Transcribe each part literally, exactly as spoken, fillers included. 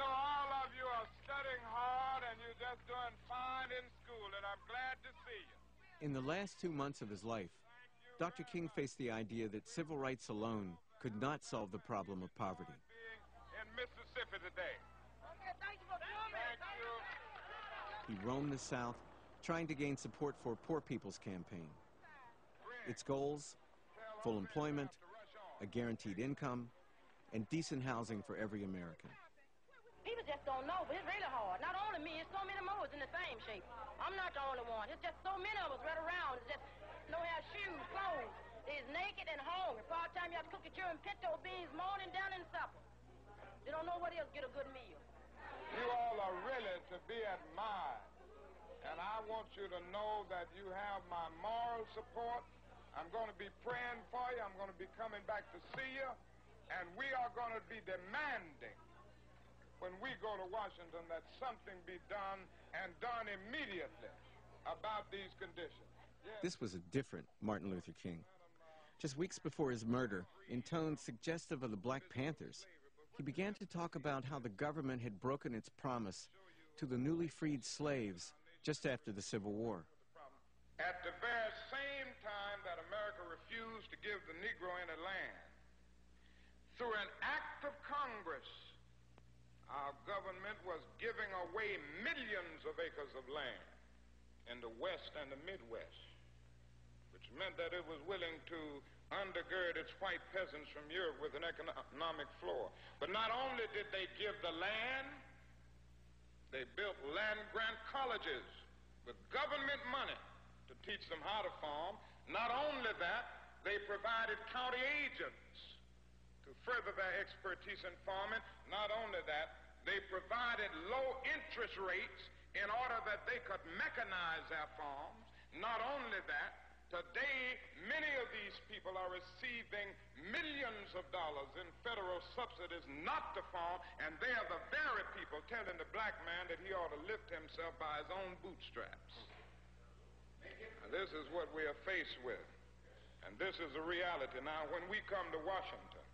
know all of you are studying hard and you're just doing fine in school, and I'm glad to see you. In the last two months of his life, Doctor King faced the idea that civil rights alone could not solve the problem of poverty. In Mississippi today. Okay, thank you for coming. Thank you. He roamed the South, trying to gain support for Poor People's Campaign. Its goals: full employment, a guaranteed income, and decent housing for every American. People just don't know, but it's really hard. Not only me, it's so many more in the same shape. I'm not the only one. It's just so many of us right around. It's just no have shoes, clothes. It's naked and hungry. Part time you have to cook your children pinto beans morning, down, and supper. They don't know where else to get a good meal. You all are really to be admired. And I want you to know that you have my moral support. I'm going to be praying for you. I'm going to be coming back to see you. And we are going to be demanding, when we go to Washington, that something be done, and done immediately, about these conditions. Yes. This was a different Martin Luther King. Just weeks before his murder, in tones suggestive of the Black Panthers, he began to talk about how the government had broken its promise to the newly freed slaves just after the Civil War. At the very same time that America refused to give the Negro any land, through an act of Congress, our government was giving away millions of acres of land in the West and the Midwest, which meant that it was willing to undergird its white peasants from Europe with an economic floor. But not only did they give the land, they built land-grant colleges with government money to teach them how to farm. Not only that, they provided county agents to further their expertise in farming. Not only that, they provided low interest rates in order that they could mechanize their farms. Not only that, today, many of these people are receiving millions of dollars in federal subsidies not to farm, and they are the very people telling the black man that he ought to lift himself by his own bootstraps. Now, this is what we are faced with, and this is the reality. Now, when we come to Washington,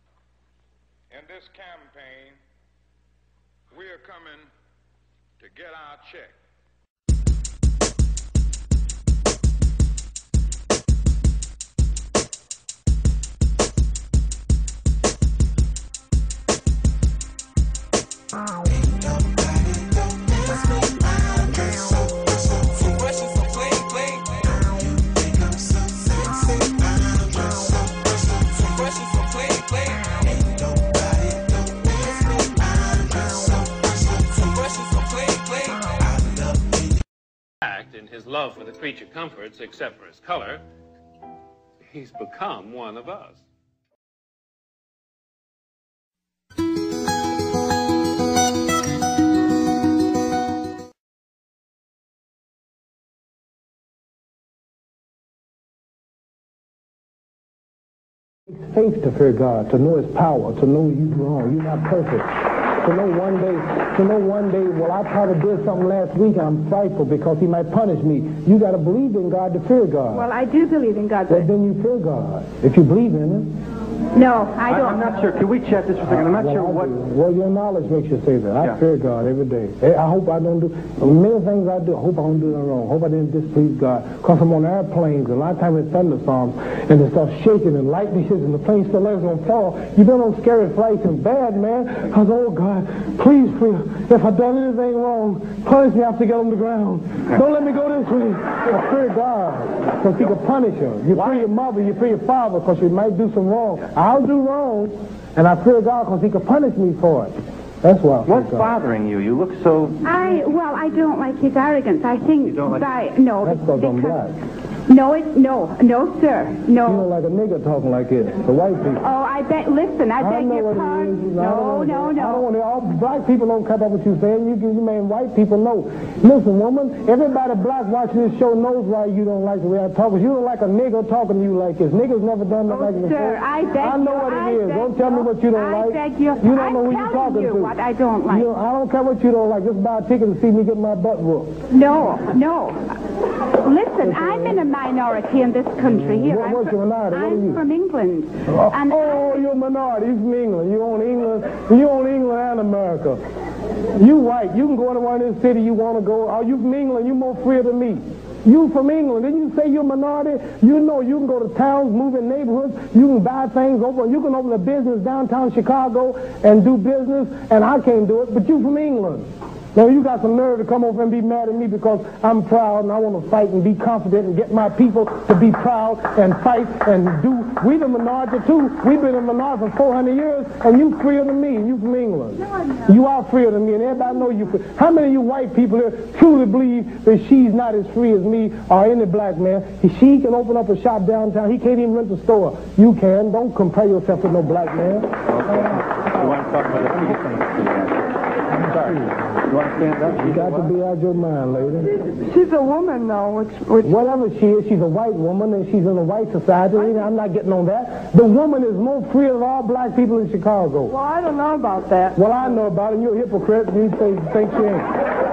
in this campaign, we are coming to get our check. In his love for the creature comforts, except for his color, he's become one of us. It's faith to fear God, to know his power, to know you're wrong, you're not perfect. To know one day, to know one day, well, I probably did something last week, I'm frightful because he might punish me. You got to believe in God to fear God. Well, I do believe in God. Well, then you fear God, if you believe in him. No, I don't. I'm not sure. Can we check this for a second? I'm not well, sure I what... Do. Well, your knowledge makes you say that. I yeah. fear God every day. I hope I don't do... Many things I do, I hope I don't do them wrong. Hope I didn't displease God. Because I'm on airplanes, a lot of times in thunderstorms, and the stuff shaking and lightning hits, and the plane still is going to fall. You've been on scary flights and bad, man. Because, oh, God, please, please, if I've done anything wrong, punish me after I get on the ground. Don't let me go this way. I fear God, because he can punish you. You fear your mother, you fear your father, because you might do some wrong. I'll do wrong, and I fear God because he could punish me for it. That's why I fear What's God. bothering you? You look so... I, well, I don't like his arrogance. I think You don't like by... No, That's because I'm because... black. No, it, no, no, sir, no. You don't like a nigger talking like this, the white people. Oh, I beg, listen, I beg I know your what it pardon. is. No, I no, don't, I don't no. want to, all black people don't care about what you're saying. You, you mean white people know. Listen, woman, everybody black watching this show knows why you don't like the way I talk. Because you don't like a nigger talking to you like this. Niggers never done nothing Oh, like this sir, before. I beg I know you, what it I is. beg Don't tell me you. what you don't I like. beg you. You don't I'm know who you're telling talking you to. what I don't like. You know, I don't care what you don't like. Just buy a ticket to see me get my butt whooped. No, no. Listen. listen, I'm in a minority in this country here. What, I'm what's your minority? What are I'm you? from England. Oh, and oh you're a minority. You're from England. You own England. You own England and America. You white. You can go anywhere in this city you want to go. Are you from England? You're more freer than me. You from England. Didn't you say you're a minority? You know you can go to towns, move in neighborhoods. You can buy things over. You can open a business downtown Chicago and do business, and I can't do it, but you from England. Now, you got some nerve to come over and be mad at me because I'm proud and I want to fight and be confident and get my people to be proud and fight and do. We the minority, too. We've been a minority for four hundred years, and you freer than me, and you from England. No, I'm not. You are freer than me, and everybody know you free. How many of you white people here truly believe that she's not as free as me or any black man? She can open up a shop downtown. He can't even rent a store. You can. Don't compare yourself with no black man. Okay. You want to talk about the peace thing? I'm sorry. You want to stand up? You got to be out your mind, lady. she's a woman, though. Which, which Whatever she is, she's a white woman, and she's in a white society. I'm not getting on that. The woman is more free than all black people in Chicago. well, I don't know about that. Well, I know about it. You're a hypocrite, and you say, think she ain't.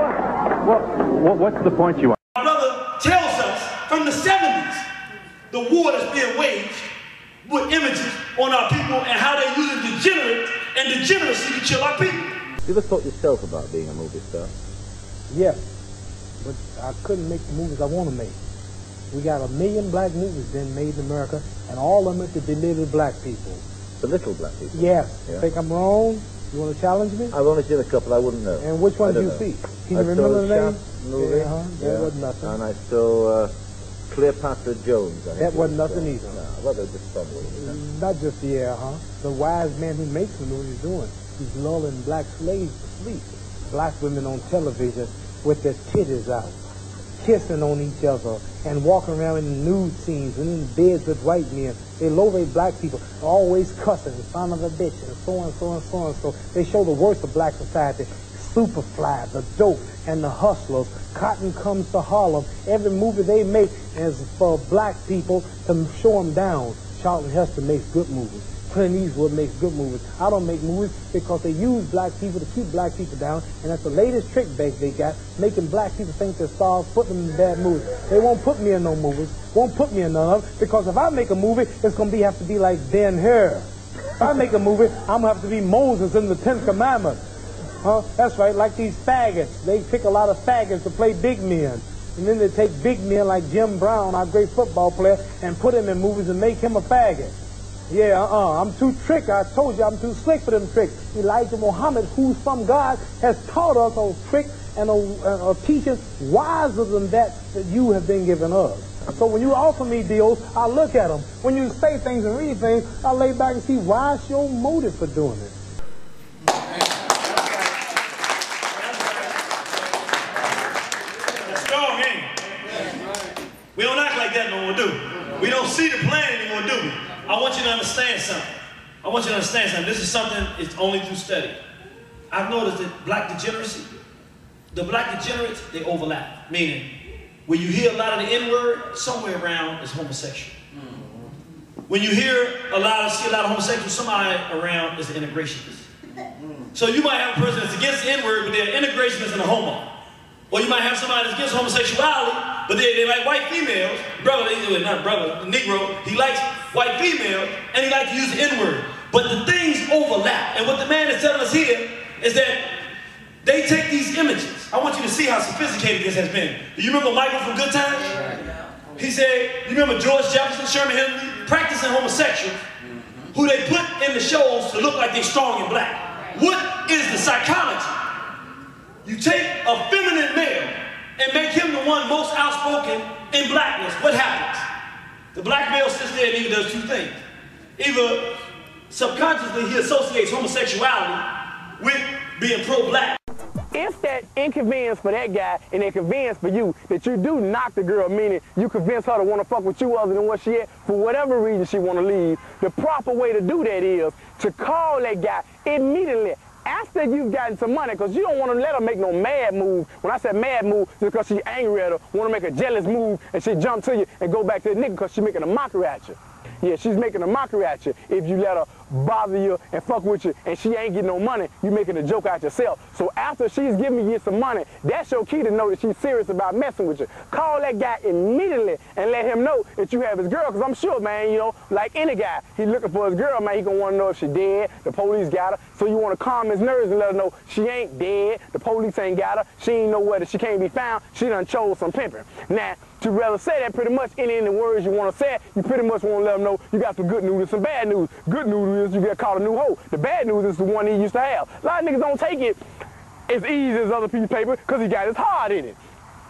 What, what, what's the point you want? My brother tells us from the seventies the war that's being waged with images on our people and how they're using degenerate and degeneracy to kill our people. You ever thought yourself about being a movie star? Yeah, but I couldn't make the movies I want to make. We got a million black movies being made in America, and all of them are to belittle black people. Belittle black people? Yes. Yeah. Think I'm wrong? You want to challenge me? I've only seen a couple, I wouldn't know. And which one do do you see? Can you I remember saw the the name? Shaft movie. Yeah, uh-huh. That yeah. wasn't nothing. And I saw uh, Cleopatra Jones. I think That it wasn't was nothing called. either. No, well, they're just fun movies. Huh? Not just, yeah, huh? The wise man who makes the movie is doing. He's lulling black slaves to sleep. Black women on television with their titties out, kissing on each other, and walking around in nude scenes and in beds with white men. They low-rate black people, always cussing, son of a bitch, and so and so and so and so. They show the worst of black society. Superfly, the dope, and the hustlers. Cotton Comes to Harlem. Every movie they make is for black people to show them down. Charlton Heston makes good movies. Clint Eastwood makes good movies. I don't make movies because they use black people to keep black people down, and that's the latest trick bag they got, making black people think they're stars, putting them in bad movies. They won't put me in no movies, won't put me in none of them, because if I make a movie, it's going to be have to be like Ben-Hur. If I make a movie, I'm going to have to be Moses in the Ten Commandments. Huh? That's right, like these faggots. They pick a lot of faggots to play big men. And then they take big men like Jim Brown, our great football player, and put him in movies and make him a faggot. Yeah, uh-uh. I'm too trick. I told you I'm too slick for them tricks. Elijah Muhammad, who's from God, has taught us a trick and a, a, a teaching wiser than that that you have been giving us. So when you offer me deals, I look at them. When you say things and read things, I lay back and see why's your motive for doing it. That's strong, ain't it? We don't act like that no more, do we? We don't see the plan anymore, do we? I want you to understand something. I want you to understand something. This is something it's only through study. I've noticed that black degeneracy, the black degenerates, they overlap. Meaning, when you hear a lot of the N-word, somewhere around is homosexual. When you hear a lot of, see a lot of homosexuals, somebody around is an integrationist. So you might have a person that's against the N-word, but they're an integrationist and a homo. Or you might have somebody that's against homosexuality, but they, they like white females. Brother, they, not brother, the Negro, he likes white females, and he likes to use the N-word. But the things overlap. And what the man is telling us here is that they take these images. I want you to see how sophisticated this has been. Do you remember Michael from Good Times? He said, you remember George Jefferson, Sherman Hemsley, practicing homosexuals, who they put in the shows to look like they're strong and black. What is the psychology? You take a feminine male and make him the one most outspoken in blackness. What happens? The black male sits there and either does two things. Either subconsciously he associates homosexuality with being pro-black. It's that inconvenience for that guy and inconvenience for you that you do knock the girl, meaning you convince her to want to fuck with you other than what she is for whatever reason she want to leave. The proper way to do that is to call that guy immediately after you've gotten some money, because you don't want to let her make no mad move. When I said mad move, it's because she's angry at her, want to make a jealous move, and she jump to you and go back to the nigga because she's making a mockery at you. Yeah, she's making a mockery at you if you let her bother you and fuck with you and she ain't getting no money, you making a joke out yourself. So after she's giving you some money, that's your key to know that she's serious about messing with you. Call that guy immediately and let him know that you have his girl, because I'm sure, man, you know, like any guy, he's looking for his girl, man, he gonna want to know if she dead, the police got her, so you want to calm his nerves and let her know she ain't dead, the police ain't got her, she ain't nowhere that she can't be found, she done chose some pimping. Now, to rather say that pretty much any of the words you want to say, you pretty much want to let them know you got some good news and some bad news. Good news is you get caught a new hoe. The bad news is the one he used to have. A lot of niggas don't take it as easy as other people's paper because he got his heart in it.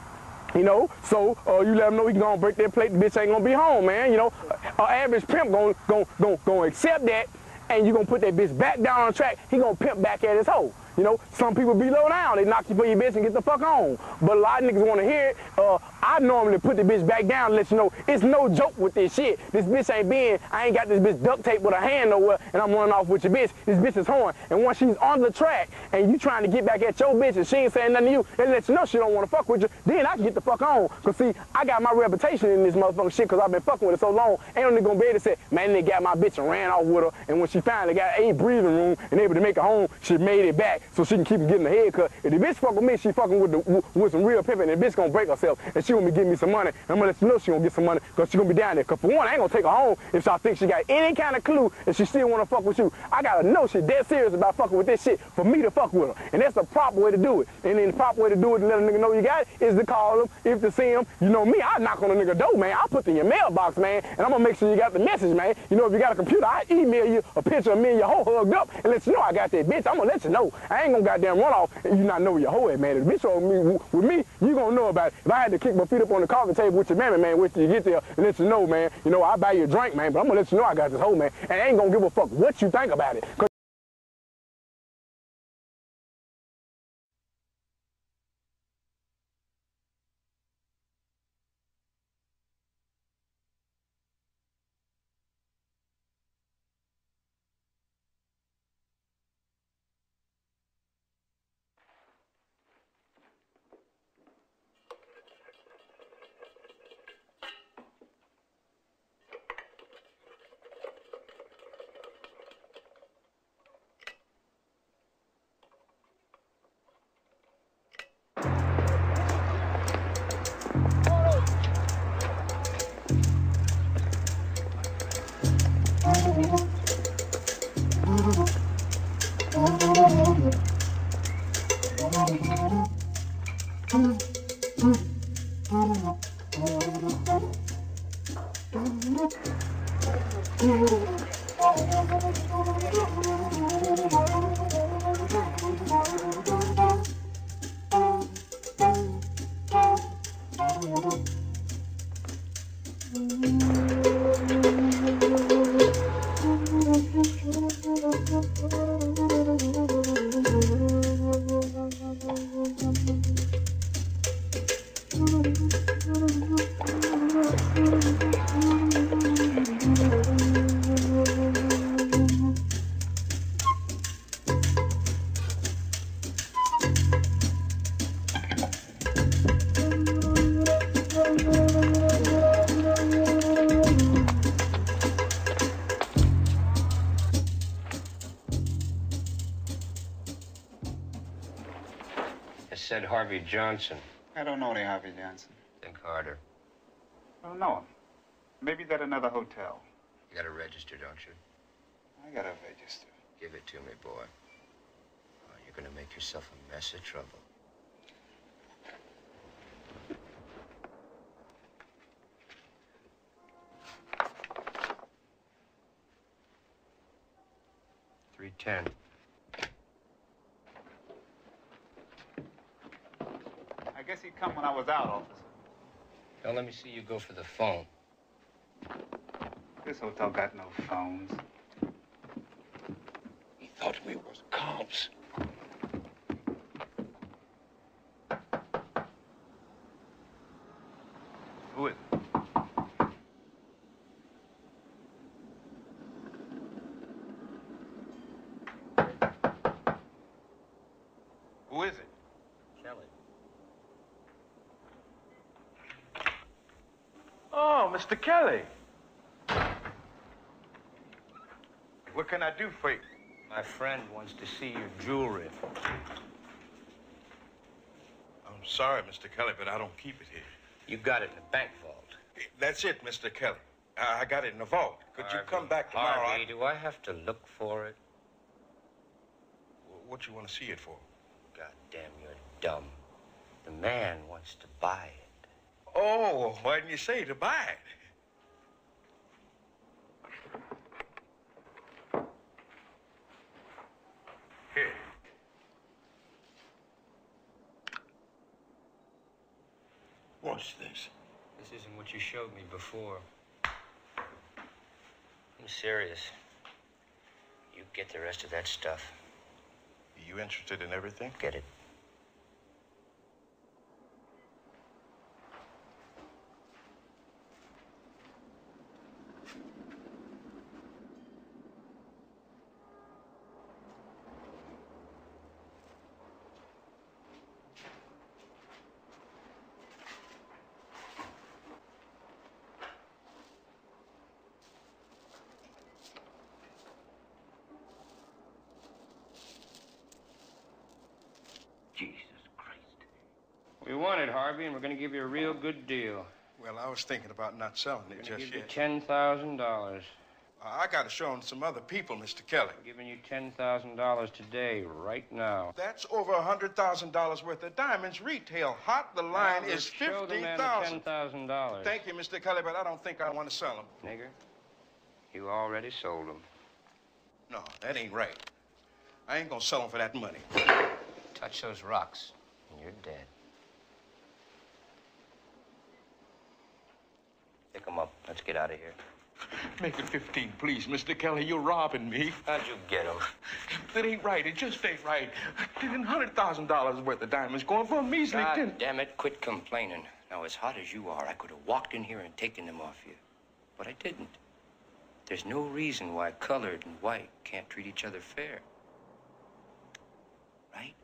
You know, so uh, you let him know he gonna break that plate, the bitch ain't gonna be home, man. You know, an average pimp gonna, gonna, gonna, gonna accept that, and you gonna put that bitch back down on the track, he gonna pimp back at his hoe. You know, some people be low down, they knock you for your bitch and get the fuck on. But a lot of niggas wanna hear it. Uh, I normally put the bitch back down and let you know it's no joke with this shit. This bitch ain't being, I ain't got this bitch duct tape with a hand nowhere and I'm running off with your bitch. This bitch is horn. And once she's on the track and you trying to get back at your bitch and she ain't saying nothing to you, it lets you know she don't wanna fuck with you, then I can get the fuck on. Cause see, I got my reputation in this motherfucking shit cause I've been fucking with her so long. Ain't no nigga gonna be able to say, man, they got my bitch and ran off with her, and when she finally got a breathing room and able to make it home, she made it back so she can keep getting her head cut. If the bitch fuck with me, she fucking with the with some real pimping, and the bitch gonna break herself and she gonna be giving me some money. And I'm gonna let you know she gonna get some money because she gonna be down there. Cause for one, I ain't gonna take her home if I think she got any kind of clue and she still wanna fuck with you. I gotta know she dead serious about fucking with this shit for me to fuck with her. And that's the proper way to do it. And then the proper way to do it and let a nigga know you got it is to call them. If to see him, you know me, I knock on a nigga door, man. I put it in your mailbox, man, and I'm gonna make sure you got the message, man. You know, if you got a computer, I email you a picture of me and your hoe hugged up and let you know I got that bitch. I'm gonna let you know. I ain't gonna goddamn run off and you not know where your hoe at, man. If the bitch on me with me, you gonna know about it. If I had to kick my feet up on the coffee table with your mammy, man, wait till you get there and let you know, man. You know, I buy you a drink, man, but I'm gonna let you know I got this hoe, man. And I ain't gonna give a fuck what you think about it. Said Harvey Johnson. I don't know any Harvey Johnson. Think harder. I don't know him. Maybe that another hotel. You got a register, don't you? I got a register. Give it to me, boy. Oh, you're gonna make yourself a mess of trouble. three ten. I guess he'd come when I was out, officer. Don't let me see you go for the phone. This hotel got no phones. He thought we was cops. Who is it? Who is it? Kelly. Oh, Mister Kelly. What can I do for you? My friend wants to see your jewelry. I'm sorry, Mister Kelly, but I don't keep it here. You got it in the bank vault. That's it, Mister Kelly. I I got it in the vault. Could Harvey, you come back tomorrow? Harvey, do I have to look for it? What you want to see it for? God damn, you're dumb. The man wants to buy it. Oh, why didn't you say to buy it? Here. What's this? This isn't what you showed me before. I'm serious. You get the rest of that stuff. Are you interested in everything? Get it. Jesus Christ. We want it, Harvey, and we're going to give you a real good deal. Well, I was thinking about not selling it We're just going to give you yet. ten thousand dollars. Uh, I got to show them some other people, Mister Kelly. I'm giving you ten thousand dollars today, right now. That's over one hundred thousand dollars worth of diamonds retail. Hot, the line Now, is show the fifty man the thousand ten thousand dollars. Thank you, Mister Kelly, but I don't think I want to sell them. Nigger, you already sold them. No, that ain't right. I ain't gonna sell them for that money. Touch those rocks, and you're dead. Pick them up. Let's get out of here. Make it fifteen, please, Mister Kelly. You're robbing me. How'd you get them? That ain't right. It just ain't right. one hundred thousand dollars worth of diamonds going for a measly God ten. damn it, quit complaining. Now, as hot as you are, I could have walked in here and taken them off you. But I didn't. There's no reason why colored and white can't treat each other fair. Right?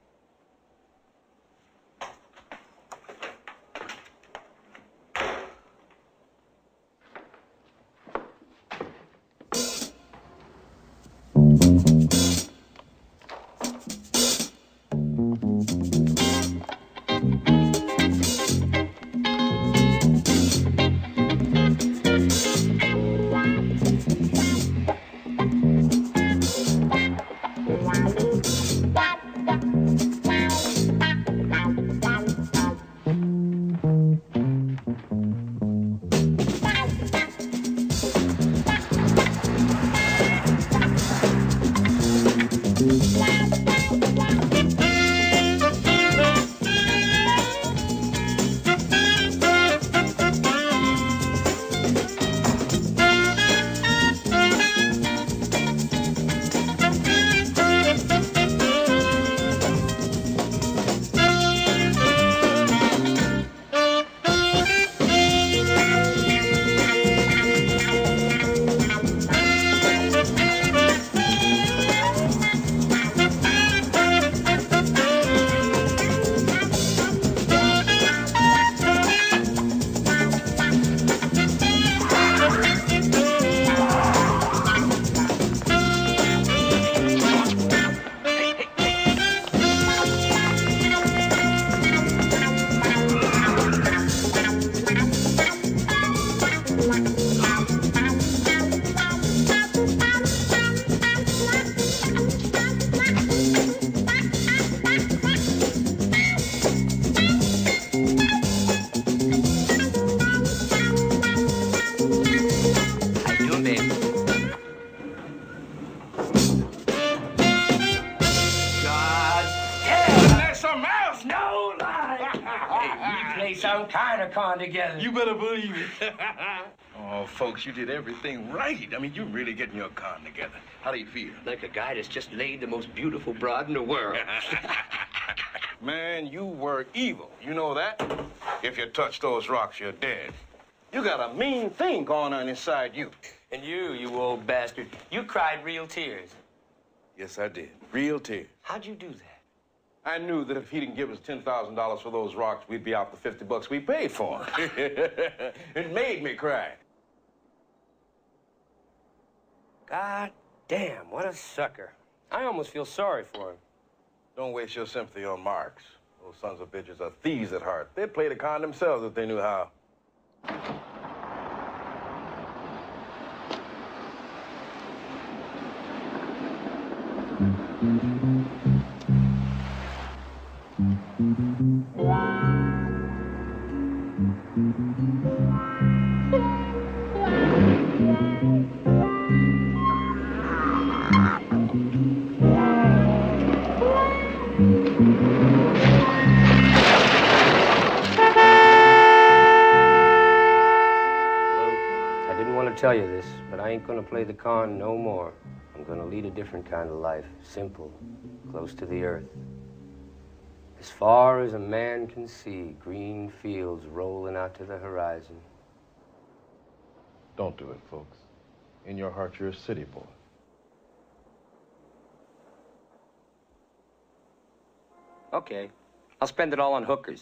Together. You better believe it. Oh, folks, you did everything right. I mean, you're really getting your con together. How do you feel? Like a guy that's just laid the most beautiful broad in the world. Man, you were evil. You know that? If you touch those rocks, you're dead. You got a mean thing going on inside you. And you, you old bastard, you cried real tears. Yes, I did. Real tears. How'd you do that? I knew that if he didn't give us ten thousand dollars for those rocks, we'd be out the fifty bucks we paid for them. It made me cry. God Damn, what a sucker. I almost feel sorry for him. Don't waste your sympathy on Marx. Those sons of bitches are thieves at heart. They'd play the con themselves if they knew how. Tell you this, but I ain't gonna play the con no more. I'm gonna lead a different kind of life. Simple, close to the earth. As far as a man can see, green fields rolling out to the horizon. Don't do it, folks. In your heart, you're a city boy. Okay, I'll spend it all on hookers.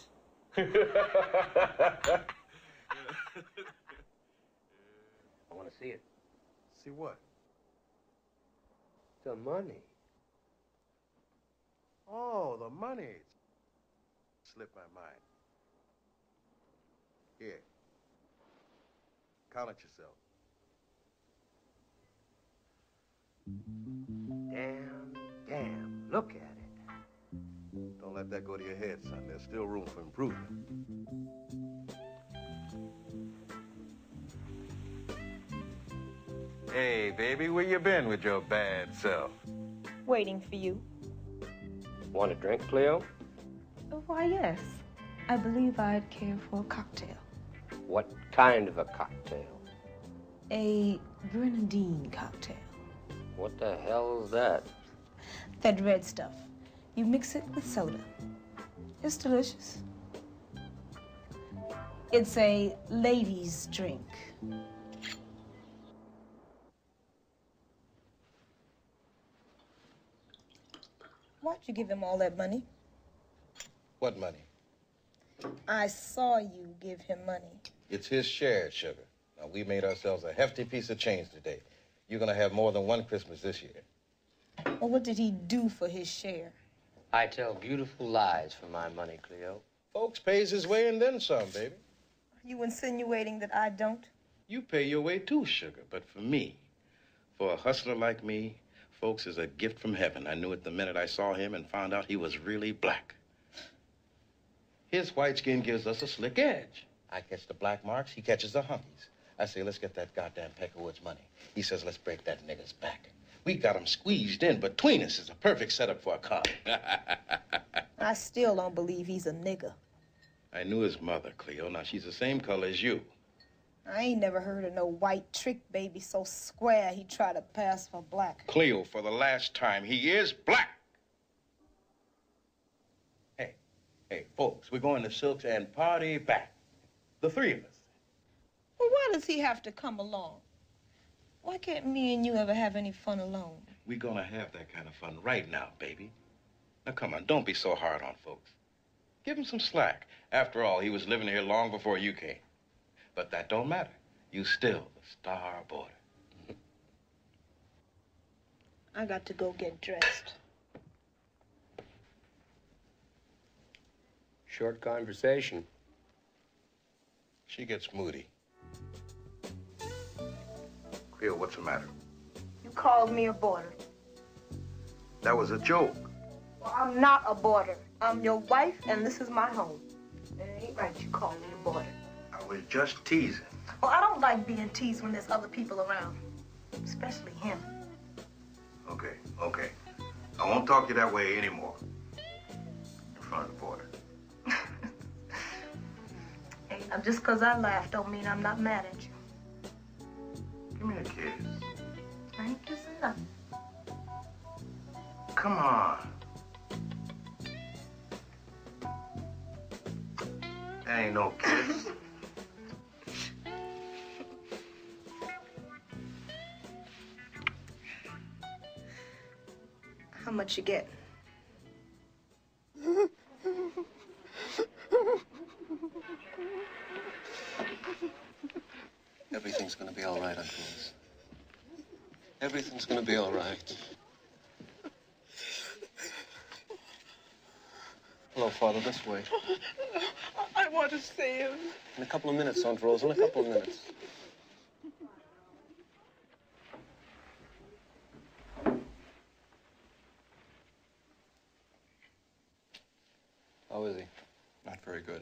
I want to see it. See what? The money. Oh, the money. Slipped my mind. Here. Count it yourself. Damn, damn. Look at it. Don't let that go to your head, son. There's still room for improvement. Hey, baby, where you been with your bad self? Waiting for you. Want a drink, Cleo? Oh, why, yes. I believe I'd care for a cocktail. What kind of a cocktail? A grenadine cocktail. What the hell is that? That red stuff. You mix it with soda. It's delicious. It's a lady's drink. Why'd you give him all that money? What money? I saw you give him money. It's his share, sugar. Now, we made ourselves a hefty piece of change today. You're gonna have more than one Christmas this year. Well, what did he do for his share? I tell beautiful lies for my money, Cleo. Folks pays his way and then some, baby. Are you insinuating that I don't? You pay your way too, sugar. But for me, for a hustler like me, folks is a gift from heaven. I knew it the minute I saw him and found out he was really black. His white skin gives us a slick edge. I catch the black marks, he catches the hunkies. I say, let's get that goddamn Peckerwood's money. He says, let's break that nigger's back. We got him squeezed in between us. It's a perfect setup for a con. I still don't believe he's a nigger. I knew his mother, Cleo. Now, she's the same color as you. I ain't never heard of no white trick baby so square he tried to pass for black. Cleo, for the last time, he is black. Hey, hey, folks, we're going to Silks and party back. The three of us. Well, why does he have to come along? Why can't me and you ever have any fun alone? We're gonna have that kind of fun right now, baby. Now, come on, don't be so hard on folks. Give him some slack. After all, he was living here long before you came. But that don't matter. You still the star boarder. I got to go get dressed. Short conversation. She gets moody. Cleo, what's the matter? You called me a boarder. That was a joke. Well, I'm not a boarder. I'm your wife, and this is my home. And it ain't right you call me a boarder. I was just teasing. Well, I don't like being teased when there's other people around, especially him. Okay, okay. I won't talk to you that way anymore. In front of the boarder. Hey, now, just because I laughed don't mean I'm not mad at you. Give me a kiss. I ain't kissing nothing. Come on. That ain't no kiss. How much you get? Everything's gonna be all right, Uncle Louis. Everything. Everything's gonna be all right. Hello, Father, this way. I want to see him. In a couple of minutes, Aunt Rose, in a couple of minutes. How is he? Not very good.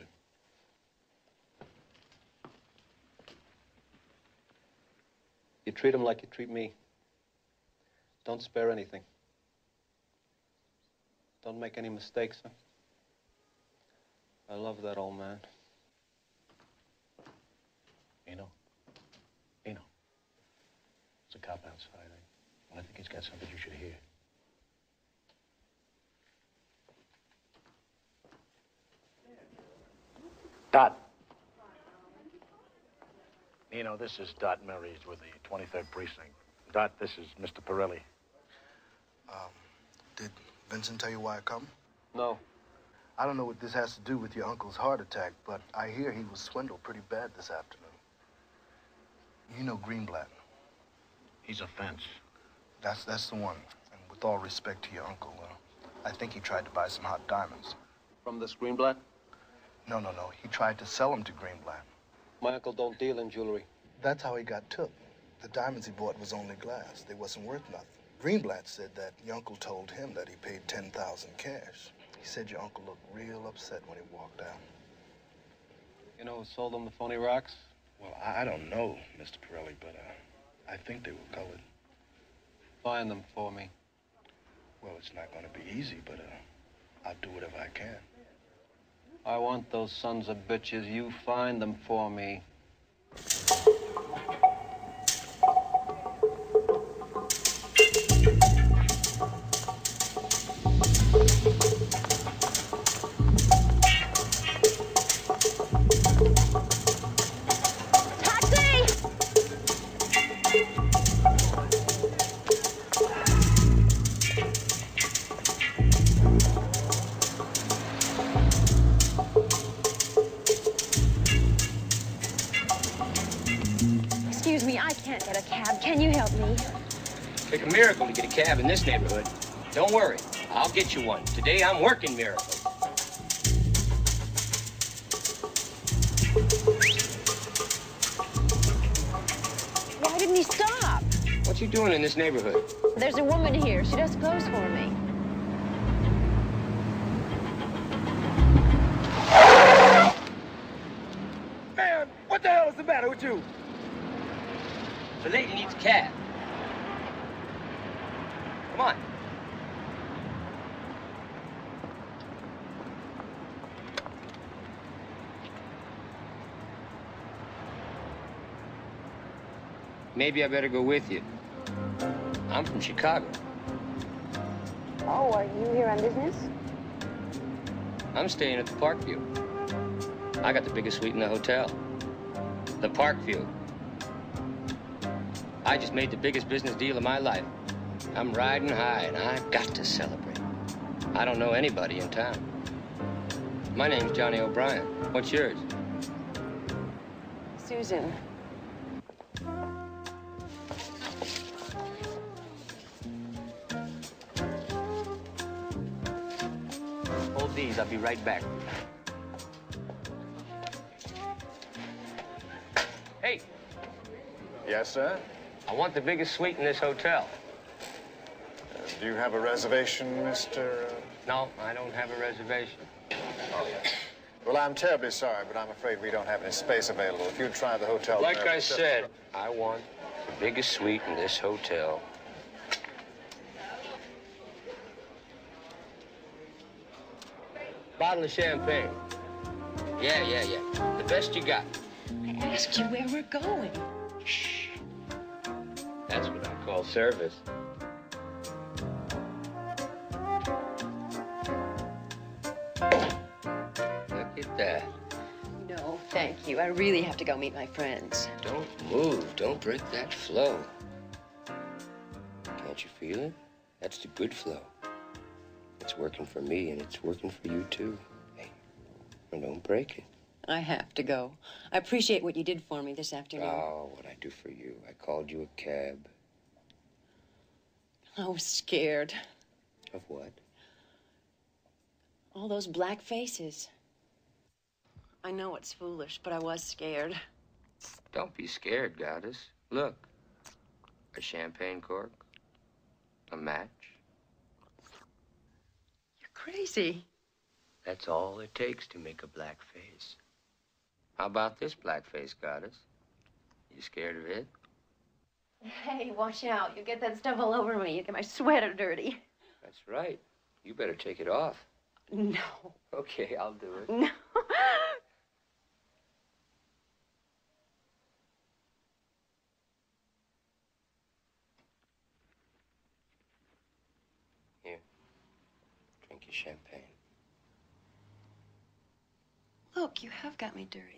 You treat him like you treat me. Don't spare anything. Don't make any mistakes, huh? I love that old man. Eno. Eno. There's a cop outside, and I think he's got something you should hear. Dot. Eno, this is Dot Murray with the twenty-third Precinct. Dot, this is Mister Pirelli. Um, did Vincent tell you why I come? No. I don't know what this has to do with your uncle's heart attack, but I hear he was swindled pretty bad this afternoon. You know Greenblatt. He's a fence. That's, that's the one. And with all respect to your uncle, uh, I think he tried to buy some hot diamonds. From this Greenblatt? No, no, no. He tried to sell them to Greenblatt. My uncle don't deal in jewelry. That's how he got took. The diamonds he bought was only glass. They wasn't worth nothing. Greenblatt said that your uncle told him that he paid ten thousand cash. He said your uncle looked real upset when he walked out. You know who sold them the phony rocks? Well, I, I don't know, Mister Pirelli, but uh, I think they were colored. Find them for me. Well, it's not going to be easy, but uh, I'll do whatever I can. I want those sons of bitches. You find them for me. Can you help me? Take a miracle to get a cab in this neighborhood. Don't worry, I'll get you one. Today I'm working miracle. Why didn't he stop? What you doing in this neighborhood? There's a woman here. She does clothes for me. Man, what the hell is the matter with you? The lady needs a cab. Come on. Maybe I better go with you. I'm from Chicago. Oh, are you here on business? I'm staying at the Parkview. I got the biggest suite in the hotel. The Parkview. I just made the biggest business deal of my life. I'm riding high, and I've got to celebrate. I don't know anybody in town. My name's Johnny O'Brien. What's yours? Susan. Hold these. I'll be right back. Hey. Yes, sir? I want the biggest suite in this hotel. Uh, do you have a reservation, Mister Uh... No, I don't have a reservation. Oh, yes. Well, I'm terribly sorry, but I'm afraid we don't have any space available. If you'd try the hotel... Like there, I said, I want the biggest suite in this hotel. Bottle of champagne. Yeah, yeah, yeah. The best you got. I asked you where we're going. Shh. That's what I call service. Look at that. No, thank you. I really have to go meet my friends. Don't move. Don't break that flow. Can't you feel it? That's the good flow. It's working for me, and it's working for you, too. Hey, and don't break it. I have to go. I appreciate what you did for me this afternoon. Oh, what I do for you. I called you a cab. I was scared. Of what? All those black faces. I know it's foolish, but I was scared. Don't be scared, Goddess. Look. A champagne cork. A match. You're crazy. That's all it takes to make a black face. How about this black face, Goddess? You scared of it? Hey, watch out. You get that stuff all over me. You get my sweater dirty. That's right. You better take it off. No. Okay, I'll do it. No. Here. Drink your champagne. Look, you have got me dirty.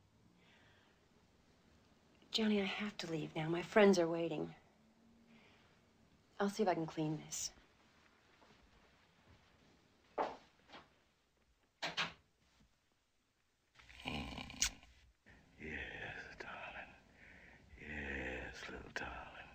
Johnny, I have to leave now. My friends are waiting. I'll see if I can clean this. Yes, darling. Yes, little darling.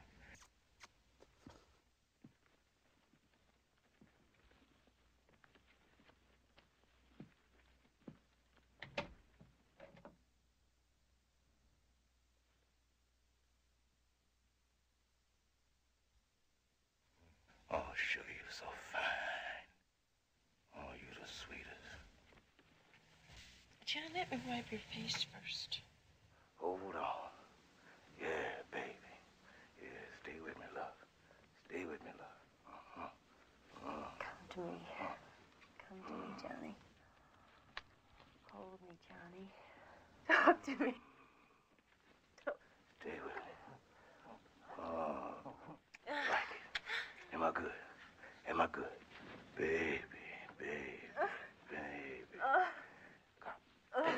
Oh, sugar, you're so fine. Oh, you're the sweetest. John, let me wipe your face first. Hold on. Yeah, baby. Yeah, stay with me, love. Stay with me, love. Uh-huh. Uh-huh. Come to me. Come to me, Johnny. Hold me, Johnny. Talk to me. Talk. Stay with me. Oh, like it. Am I good? Am I good? Baby, baby, baby. Come.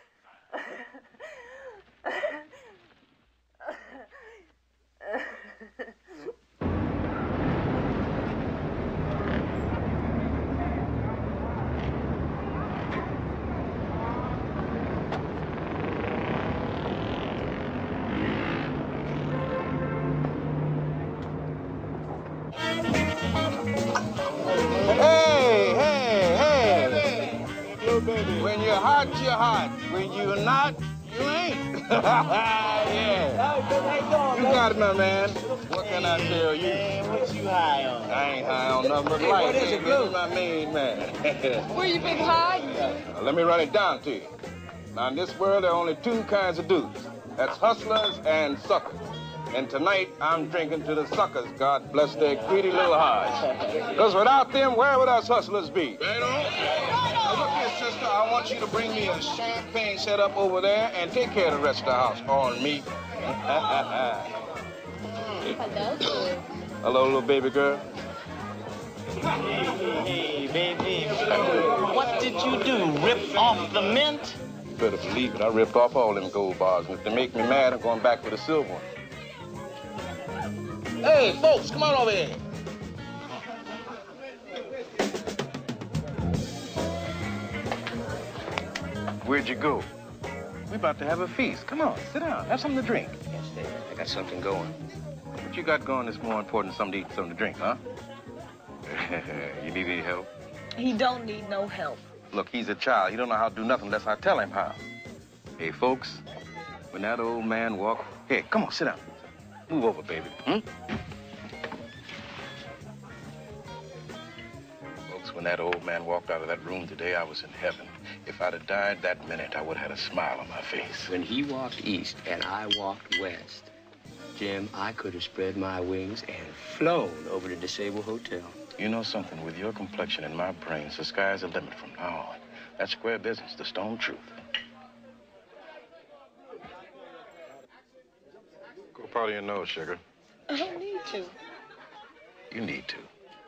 Hey, hey, hey. When you're hot, you're hot. When you're not, you ain't. Yeah. You got it, my man. What can I tell you? Man, what you high on? I ain't high on nothing but Hey, life. what is it, This Blue? is my main man. Where you been hiding? Now, let me run it down to you. Now, in this world, there are only two kinds of dudes. That's hustlers and suckers. And tonight, I'm drinking to the suckers. God bless their greedy little hearts. Because without them, where would us hustlers be? Right on. Now, look here, sister. I want you to bring me a champagne set up over there and take care of the rest of the house on me. Hello. Hello, little baby girl. Hey, baby. What did you do? Rip off the mint? You better believe it. I ripped off all them gold bars. And if they make me mad, I'm going back for the silver one. Hey, folks, come on over here. Where'd you go? We about to have a feast. Come on, sit down. Have something to drink. Yes, Dave. I got something going. What you got going is more important than something to eat, something to drink, huh? You need any help? He don't need no help. Look, he's a child. He don't know how to do nothing unless I tell him how. Hey, folks, when that old man walked... Hey, come on, sit down. Move over, baby. Hmm? Folks, when that old man walked out of that room today, I was in heaven. If I'd have died that minute, I would have had a smile on my face. When he walked east and I walked west, Jim, I could have spread my wings and flown over to Disabled Hotel. You know something? With your complexion and my brains, the sky's the limit from now on. That's square business, the stone truth. Go powder your nose, sugar. I don't need to. You need to.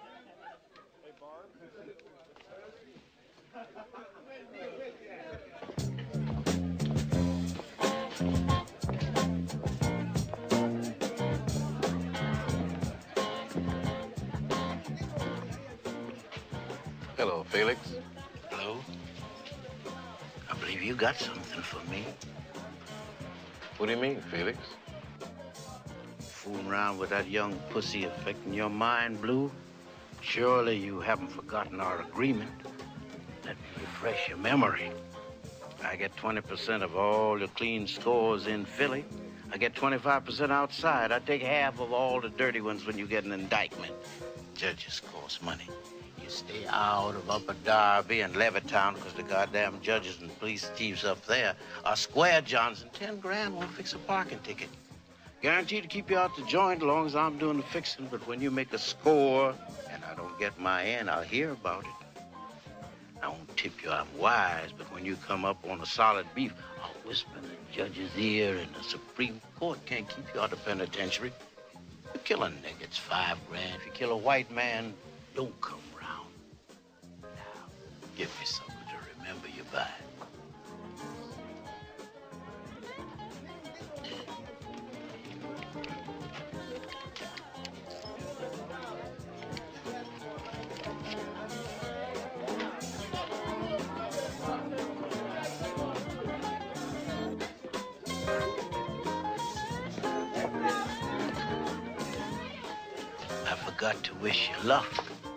Hello, Felix. Hello? I believe you got something for me. What do you mean, Felix? fooling around with that young pussy affecting your mind, Blue? Surely you haven't forgotten our agreement. Let me refresh your memory. I get twenty percent of all the clean scores in Philly. I get twenty-five percent outside. I take half of all the dirty ones when you get an indictment. Judges cost money. You stay out of Upper Darby and Levittown because the goddamn judges and police chiefs up there are square johns, and ten grand won't fix a parking ticket. Guaranteed to keep you out the joint as long as I'm doing the fixing, but when you make a score and I don't get my end, I'll hear about it. I won't tip you I'm wise, but when you come up on a solid beef, I'll whisper in the judge's ear, and the Supreme Court can't keep you out of penitentiary. You kill a nigga, it's five grand. If you kill a white man, don't come round. Now, give me something to remember you by. Got to wish you luck.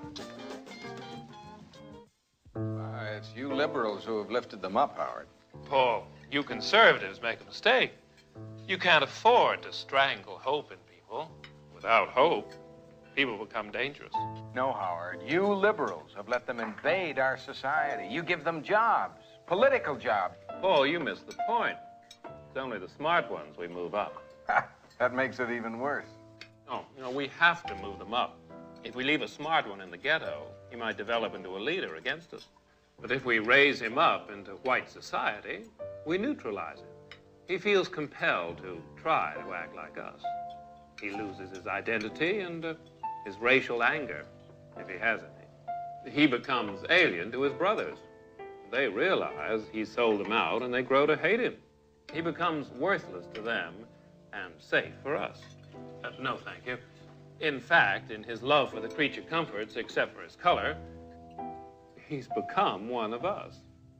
Uh, it's you liberals who have lifted them up, Howard. Paul, you conservatives make a mistake. You can't afford to strangle hope in people. Without hope, people become dangerous. No, Howard. You liberals have let them invade our society. You give them jobs, political jobs. Paul, you missed the point. It's only the smart ones we move up. That makes it even worse. No, you know, we have to move them up. If we leave a smart one in the ghetto, he might develop into a leader against us. But if we raise him up into white society, we neutralize him. He feels compelled to try to act like us. He loses his identity and uh, his racial anger, if he has any. He becomes alien to his brothers. They realize he sold them out, and they grow to hate him. He becomes worthless to them and safe for us. Uh, no, thank you. In fact, in his love for the creature comforts, except for his color, he's become one of us.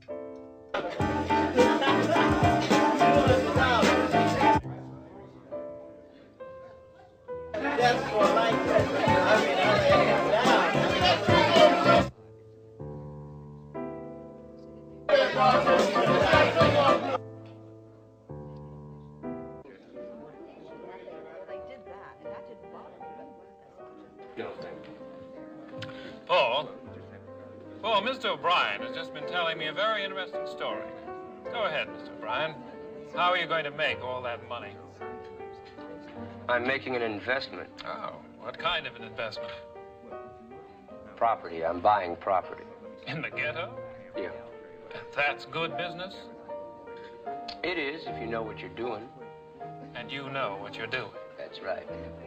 Paul, Paul, Mister O'Brien has just been telling me a very interesting story. Go ahead, Mister O'Brien. How are you going to make all that money? I'm making an investment. Oh, what kind of an investment? Property. I'm buying property. In the ghetto? Yeah. That's good business? It is, if you know what you're doing. And you know what you're doing. That's right.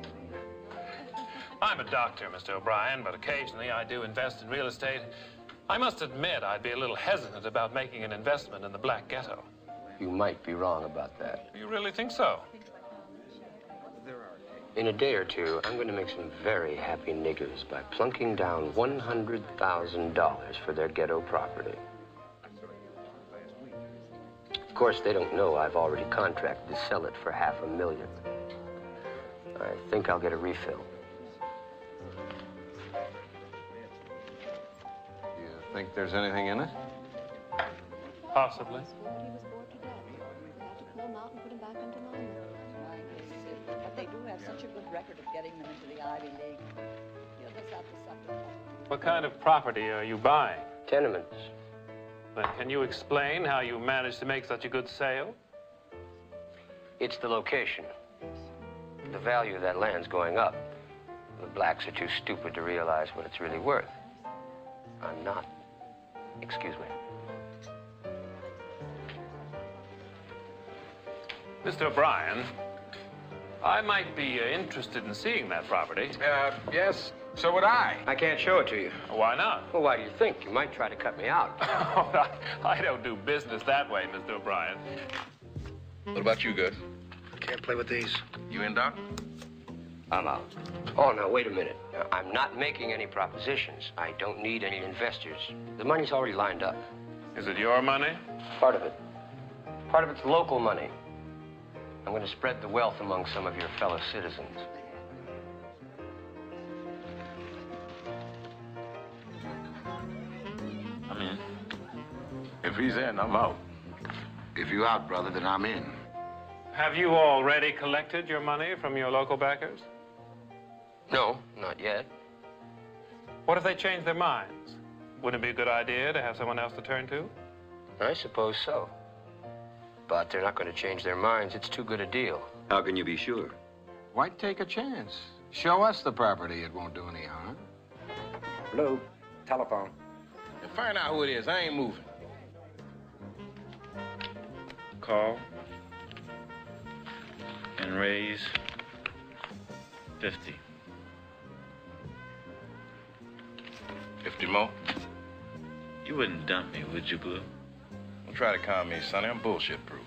I'm a doctor, Mister O'Brien, but occasionally I do invest in real estate. I must admit I'd be a little hesitant about making an investment in the black ghetto. You might be wrong about that. You really think so? In a day or two, I'm going to make some very happy niggers by plunking down one hundred thousand dollars for their ghetto property. Of course, they don't know I've already contracted to sell it for half a million. I think I'll get a refill. You think there's anything in it? Possibly. But they do have such a good record of getting them into the Ivy League. You'll just have to suck it. What kind of property are you buying? Tenements. Then can you explain how you managed to make such a good sale? It's the location. The value of that land's going up. The blacks are too stupid to realize what it's really worth. I'm not. Excuse me. Mister O'Brien, I might be uh, interested in seeing that property. Uh, yes, so would I. I can't show it to you. Why not? Well, why do you think? You might try to cut me out. Oh, I, I don't do business that way, Mister O'Brien. What about you, Gus? Can't play with these. You in, Doc? I'm out. Oh, now, wait a minute. Now, I'm not making any propositions. I don't need any investors. The money's already lined up. Is it your money? Part of it. Part of it's local money. I'm going to spread the wealth among some of your fellow citizens. I'm in. If he's in, I'm out. If you out, brother, then I'm in. Have you already collected your money from your local backers? No, not yet. What if they change their minds? Wouldn't it be a good idea to have someone else to turn to? I suppose so. But they're not going to change their minds. It's too good a deal. How can you be sure? Why take a chance? Show us the property. It won't do any harm. Hello? Telephone. And find out who it is. I ain't moving. Call and raise fifty. Fifty more? You wouldn't dump me, would you, Blue? Don't try to calm me, Sonny. I'm bullshit proof.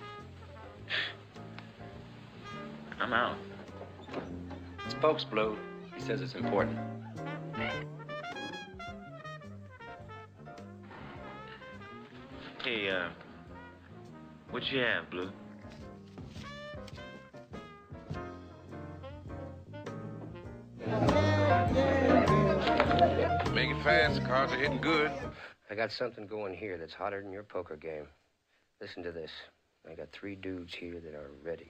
I'm out. Spokes, Blue. He says it's important. Hey, uh, what you have, Blue? Make it fast. The cards are hitting good. I got something going here that's hotter than your poker game. Listen to this. I got three dudes here that are ready.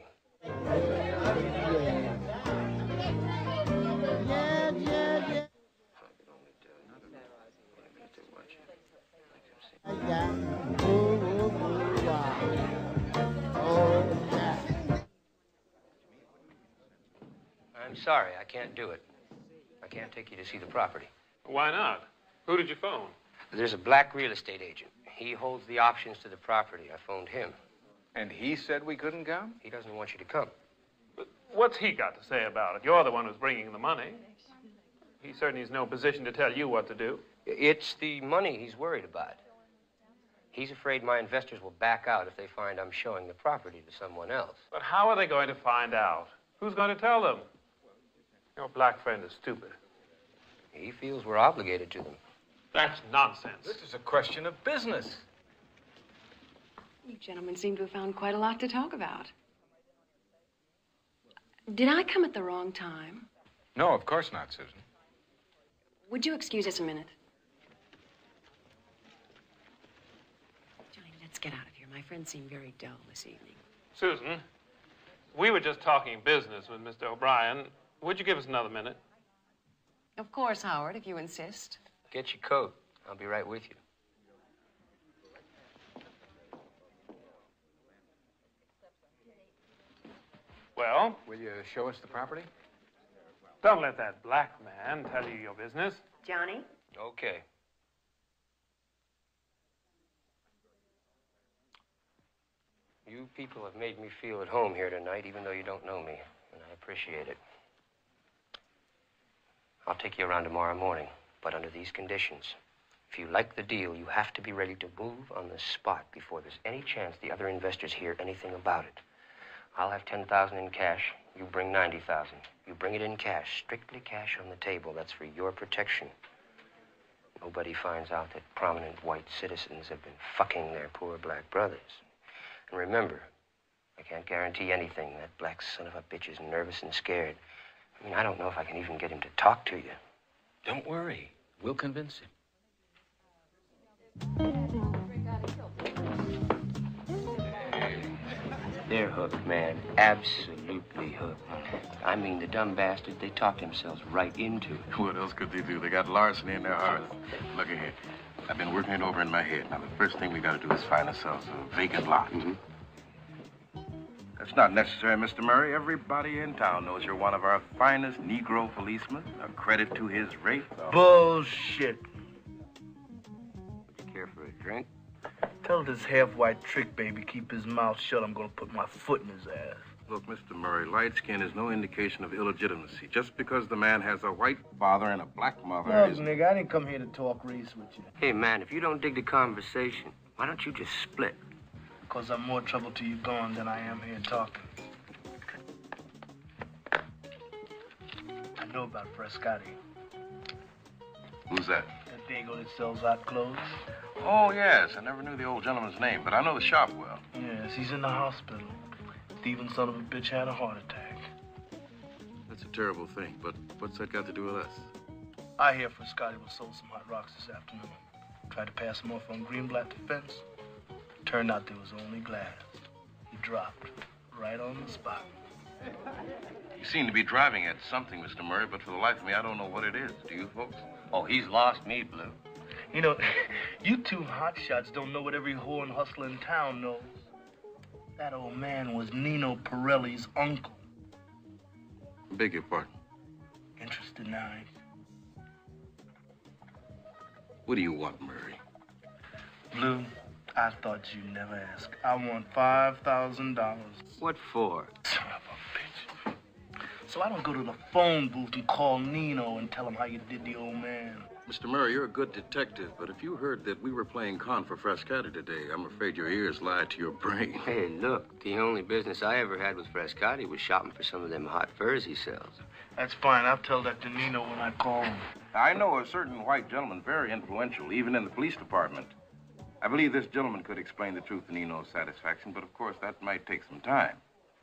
I'm sorry, I can't do it. I can't take you to see the property. Why not? Who did you phone? There's a black real estate agent. He holds the options to the property. I phoned him. And he said we couldn't come? He doesn't want you to come. But what's he got to say about it? You're the one who's bringing the money. He certainly is no position to tell you what to do. It's the money he's worried about. He's afraid my investors will back out if they find I'm showing the property to someone else. But how are they going to find out? Who's going to tell them? Your black friend is stupid. He feels we're obligated to them. That's nonsense. This is a question of business. You gentlemen seem to have found quite a lot to talk about. Did I come at the wrong time? No, of course not, Susan. Would you excuse us a minute? Johnny, let's get out of here. My friends seem very dull this evening. Susan, we were just talking business with Mister O'Brien. Would you give us another minute? Of course, Howard, if you insist. Get your coat. I'll be right with you. Well? Will you show us the property? Don't let that black man tell you your business. Johnny? Okay. You people have made me feel at home here tonight, even though you don't know me, and I appreciate it. I'll take you around tomorrow morning, but under these conditions. If you like the deal, you have to be ready to move on the spot before there's any chance the other investors hear anything about it. I'll have ten thousand in cash. You bring ninety thousand. You bring it in cash, strictly cash on the table. That's for your protection. Nobody finds out that prominent white citizens have been fucking their poor black brothers. And remember, I can't guarantee anything. That black son of a bitch is nervous and scared. I mean, I don't know if I can even get him to talk to you. Don't worry. We'll convince him. They're hooked, man. Absolutely hooked. I mean, the dumb bastards, they talked themselves right into it. What else could they do? They got larceny in their hearts. Look at here. I've been working it over in my head. Now, the first thing we got to do is find ourselves a vacant lot. Mm-hmm. That's not necessary, Mister Murray. Everybody in town knows you're one of our finest Negro policemen. A credit to his race. Bullshit. Would you care for a drink? Tell this half-white trick baby keep his mouth shut. I'm gonna put my foot in his ass. Look, Mister Murray, light skin is no indication of illegitimacy. Just because the man has a white father and a black mother Look, is... nigga, I didn't come here to talk race with you. Hey, man, if you don't dig the conversation, why don't you just split? Because I'm more trouble till you're gone than I am here talking. I know about Frescotti. Who's that? That dago that sells hot clothes. Oh, yes. I never knew the old gentleman's name, but I know the shop well. Yes, he's in the hospital. Stephen, son of a bitch, had a heart attack. That's a terrible thing, but what's that got to do with us? I hear Frascati was sold some hot rocks this afternoon. Tried to pass him off on Greenblatt defense. Turned out there was only glass. He dropped right on the spot. You seem to be driving at something, Mister Murray, but for the life of me, I don't know what it is. Do you, folks? Oh, he's lost me, Blue. You know, you two hotshots don't know what every whore and hustler in town knows. That old man was Nino Pirelli's uncle. Beg your pardon. Interested now, ain't you? What do you want, Murray? Blue, I thought you'd never ask. I want five thousand dollars. What for? Son of a bitch. So I don't go to the phone booth and call Nino and tell him how you did the old man. Mister Murray, you're a good detective, but if you heard that we were playing con for Frascati today, I'm afraid your ears lied to your brain. Hey, look, the only business I ever had with Frascati was shopping for some of them hot furs he sells. That's fine. I'll tell that to Nino when I call him. I know a certain white gentleman, very influential, even in the police department. I believe this gentleman could explain the truth to Nino's satisfaction, but of course that might take some time.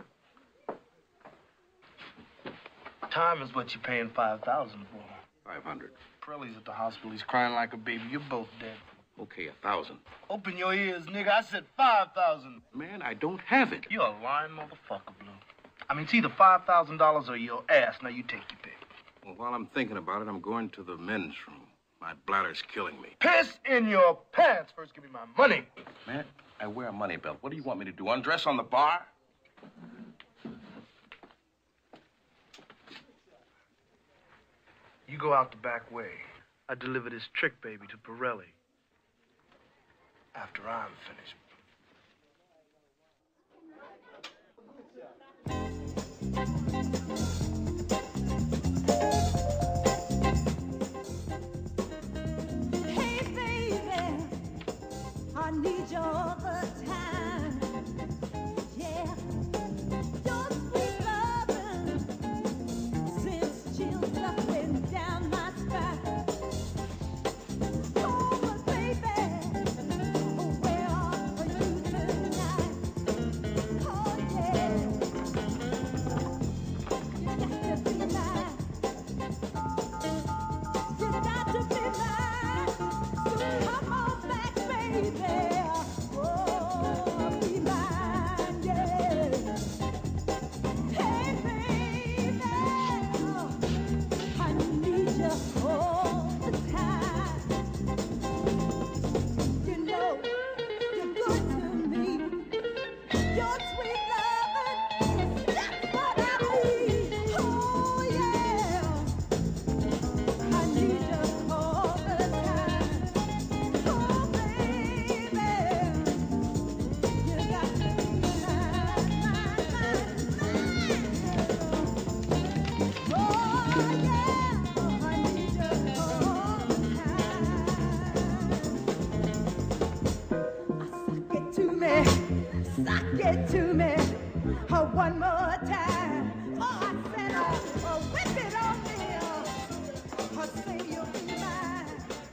Time is what you're paying five thousand for. Five hundred. Pirelli's at the hospital. He's crying like a baby. You're both dead. Okay, a thousand. Open your ears, nigga. I said five thousand. Man, I don't have it. You're a lying motherfucker, Blue. I mean, it's either five thousand dollars or your ass. Now you take your pick. Well, while I'm thinking about it, I'm going to the men's room. My bladder's killing me. Piss in your pants. First, give me my money. Man, I wear a money belt. What do you want me to do? Undress on the bar? You go out the back way. I deliver this trick baby to Pirelli. After I'm finished. Hey, baby, I need you all the time. Yeah, your sweet loving sends chills up and down my spine. Oh, but baby, where are you tonight? Oh, yeah, you got to be mine. You got to be mine. So come on back, baby. Oh, be mine, yeah. Hey, baby, I need you all the time. You know you're good to me. Your sweet loving, that's what I need. Oh, yeah. I need you all the time. Oh, baby, you got to be mine, mine, mine, mine. Oh, yeah, I need you all the time. Suck it to me, suck it to me, oh, one more time. Oh, I said, oh, oh, whip it on me, oh, oh, say you'll be mine.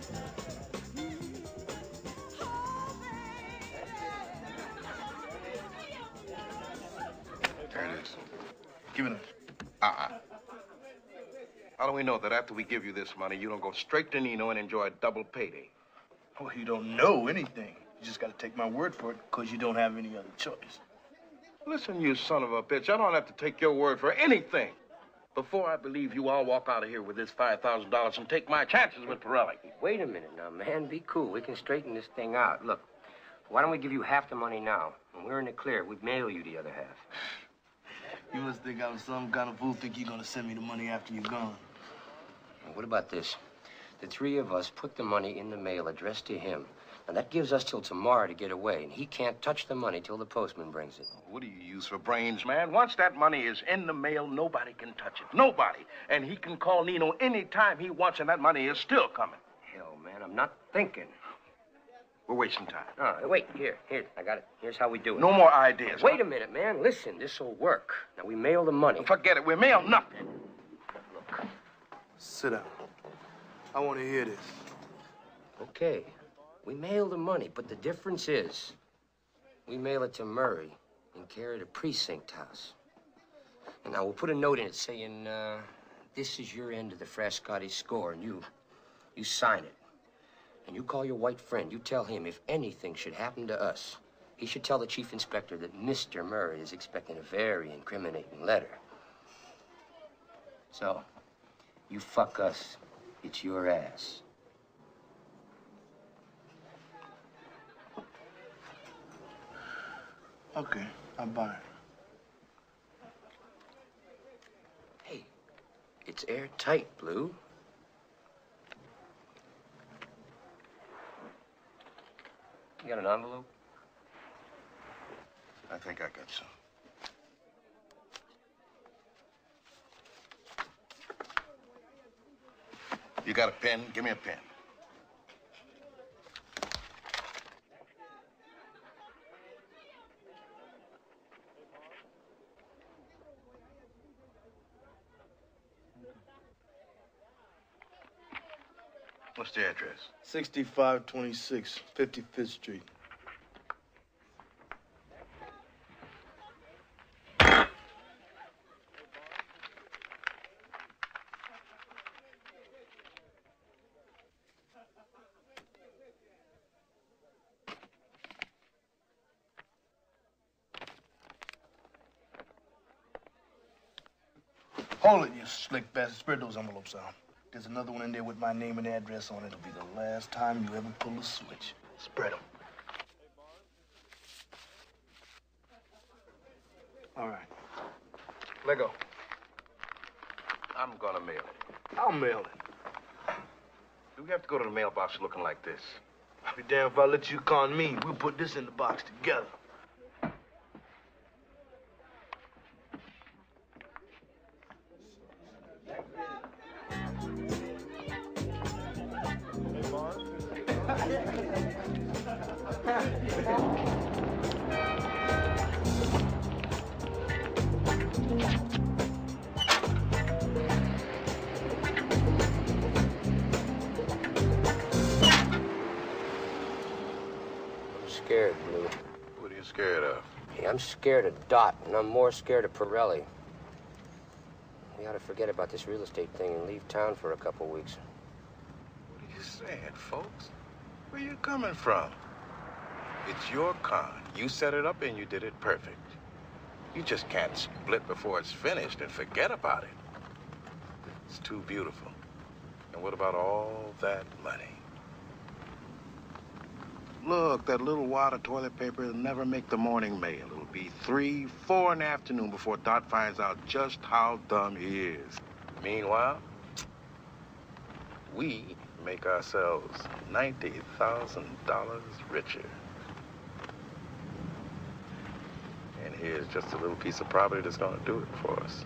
There it is. Give it up. Uh-uh. How do we know that after we give you this money, you don't go straight to Nino and enjoy a double payday? Well, you don't know anything. You just got to take my word for it because you don't have any other choice. Listen, you son of a bitch, I don't have to take your word for anything. Before I believe you, I'll walk out of here with this five thousand dollars and take my chances with Pirelli. Wait a minute now, man. Be cool. We can straighten this thing out. Look, why don't we give you half the money now? When we're in the clear, we'd mail you the other half. You must think I'm some kind of fool. Think you're going to send me the money after you're gone. Now, what about this? The three of us put the money in the mail addressed to him. Now, that gives us till tomorrow to get away, and he can't touch the money till the postman brings it. What do you use for brains, man? Once that money is in the mail, nobody can touch it. Nobody. And he can call Nino any time he wants, and that money is still coming. Hell, man, I'm not thinking. We're wasting time. All right, wait, here, here, I got it. Here's how we do it. No more ideas. Wait a minute, man. Listen, this'll work. Now, we mail the money. Forget it. We mail nothing. Look. Sit down. I want to hear this. Okay. We mail the money, but the difference is we mail it to Murray in care of the precinct house. And now we'll put a note in it saying, uh, this is your end of the Frascati score, and you, you sign it. And you call your white friend. You tell him if anything should happen to us, he should tell the chief inspector that Mister Murray is expecting a very incriminating letter. So, you fuck us, it's your ass. Okay, I'll buy it. Hey, it's airtight, Blue. You got an envelope? I think I got some. You got a pen? Give me a pen. What's the address? sixty-five twenty-six, fifty-fifth Street. Hold it, you slick bastard. Spread those envelopes out. There's another one in there with my name and address on it. It'll be the last time you ever pull a switch. Spread them. All right. Let go. I'm gonna mail it. I'll mail it. Do we have to go to the mailbox looking like this? I'll be damned if I let you con me. We'll put this in the box together. Scared, Blue. What are you scared of? Hey, I'm scared of Dot, and I'm more scared of Pirelli. We ought to forget about this real estate thing and leave town for a couple weeks. What are you saying, folks? Where you coming from? It's your con. You set it up and you did it perfect. You just can't split before it's finished and forget about it. It's too beautiful. And what about all that money? Look, that little wad of toilet paper will never make the morning mail. It'll be three, four in the afternoon before Dot finds out just how dumb he is. Meanwhile, we make ourselves ninety thousand dollars richer. And here's just a little piece of property that's gonna do it for us.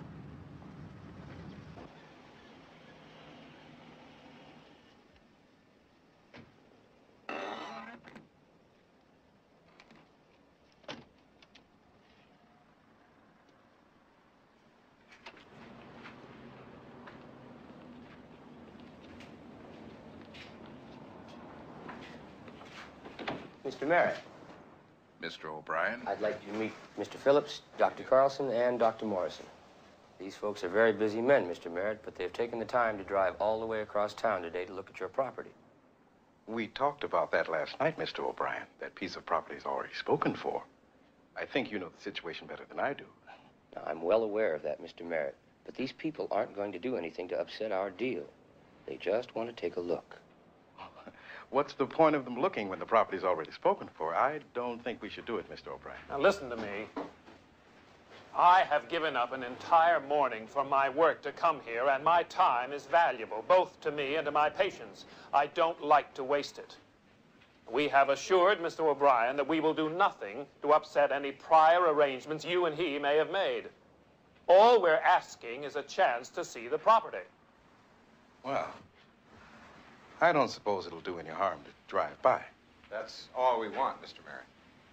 Mister Merritt. Mister O'Brien? I'd like you to meet Mister Phillips, Doctor Carlson, and Doctor Morrison. These folks are very busy men, Mister Merritt, but they've taken the time to drive all the way across town today to look at your property. We talked about that last night, Mister O'Brien. That piece of property is already spoken for. I think you know the situation better than I do. Now, I'm well aware of that, Mister Merritt, but these people aren't going to do anything to upset our deal. They just want to take a look. What's the point of them looking when the property's already spoken for? I don't think we should do it, Mister O'Brien. Now, listen to me. I have given up an entire morning from my work to come here, and my time is valuable, both to me and to my patients. I don't like to waste it. We have assured Mister O'Brien that we will do nothing to upset any prior arrangements you and he may have made. All we're asking is a chance to see the property. Well, I don't suppose it'll do any harm to drive by. That's all we want, Mister Merritt.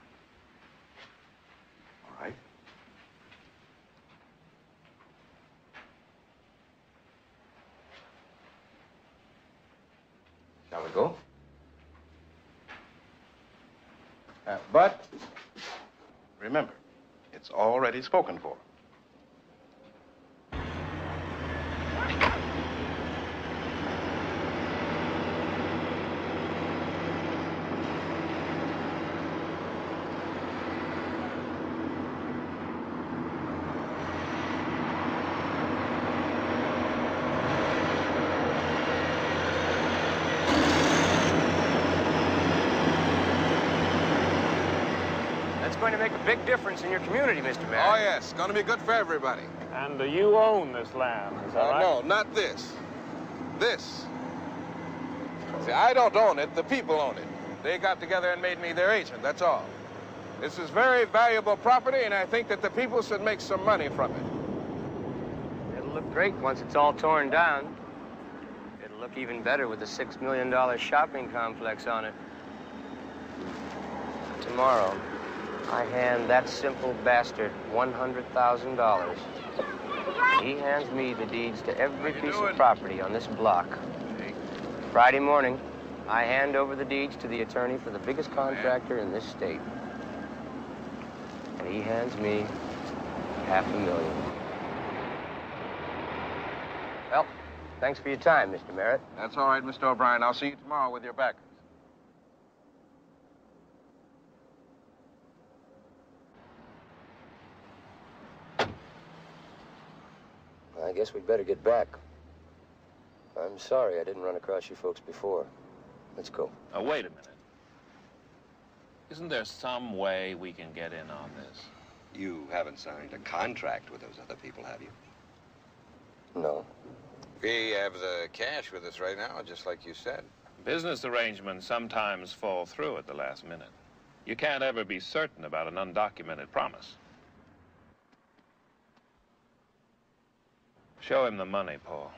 All right. Shall we go? Uh, but remember, it's already spoken for. Going to make a big difference in your community, Mister Mayor. Oh, yes. It's going to be good for everybody. And uh, you own this land, is that uh, right? No, not this. This. See, I don't own it. The people own it. They got together and made me their agent, that's all. This is very valuable property, and I think that the people should make some money from it. It'll look great once it's all torn down. It'll look even better with a six million dollar shopping complex on it. Tomorrow, I hand that simple bastard one hundred thousand dollars. He hands me the deeds to every piece of property on this block. Friday morning, I hand over the deeds to the attorney for the biggest contractor in this state. And he hands me half a million. Well, thanks for your time, Mister Merritt. That's all right, Mister O'Brien. I'll see you tomorrow with your backers. I guess we'd better get back. I'm sorry I didn't run across you folks before. Let's go. Oh, wait a minute. Isn't there some way we can get in on this? You haven't signed a contract with those other people, have you? No. We have the cash with us right now, just like you said. Business arrangements sometimes fall through at the last minute. You can't ever be certain about an undocumented promise. Show him the money, Paul.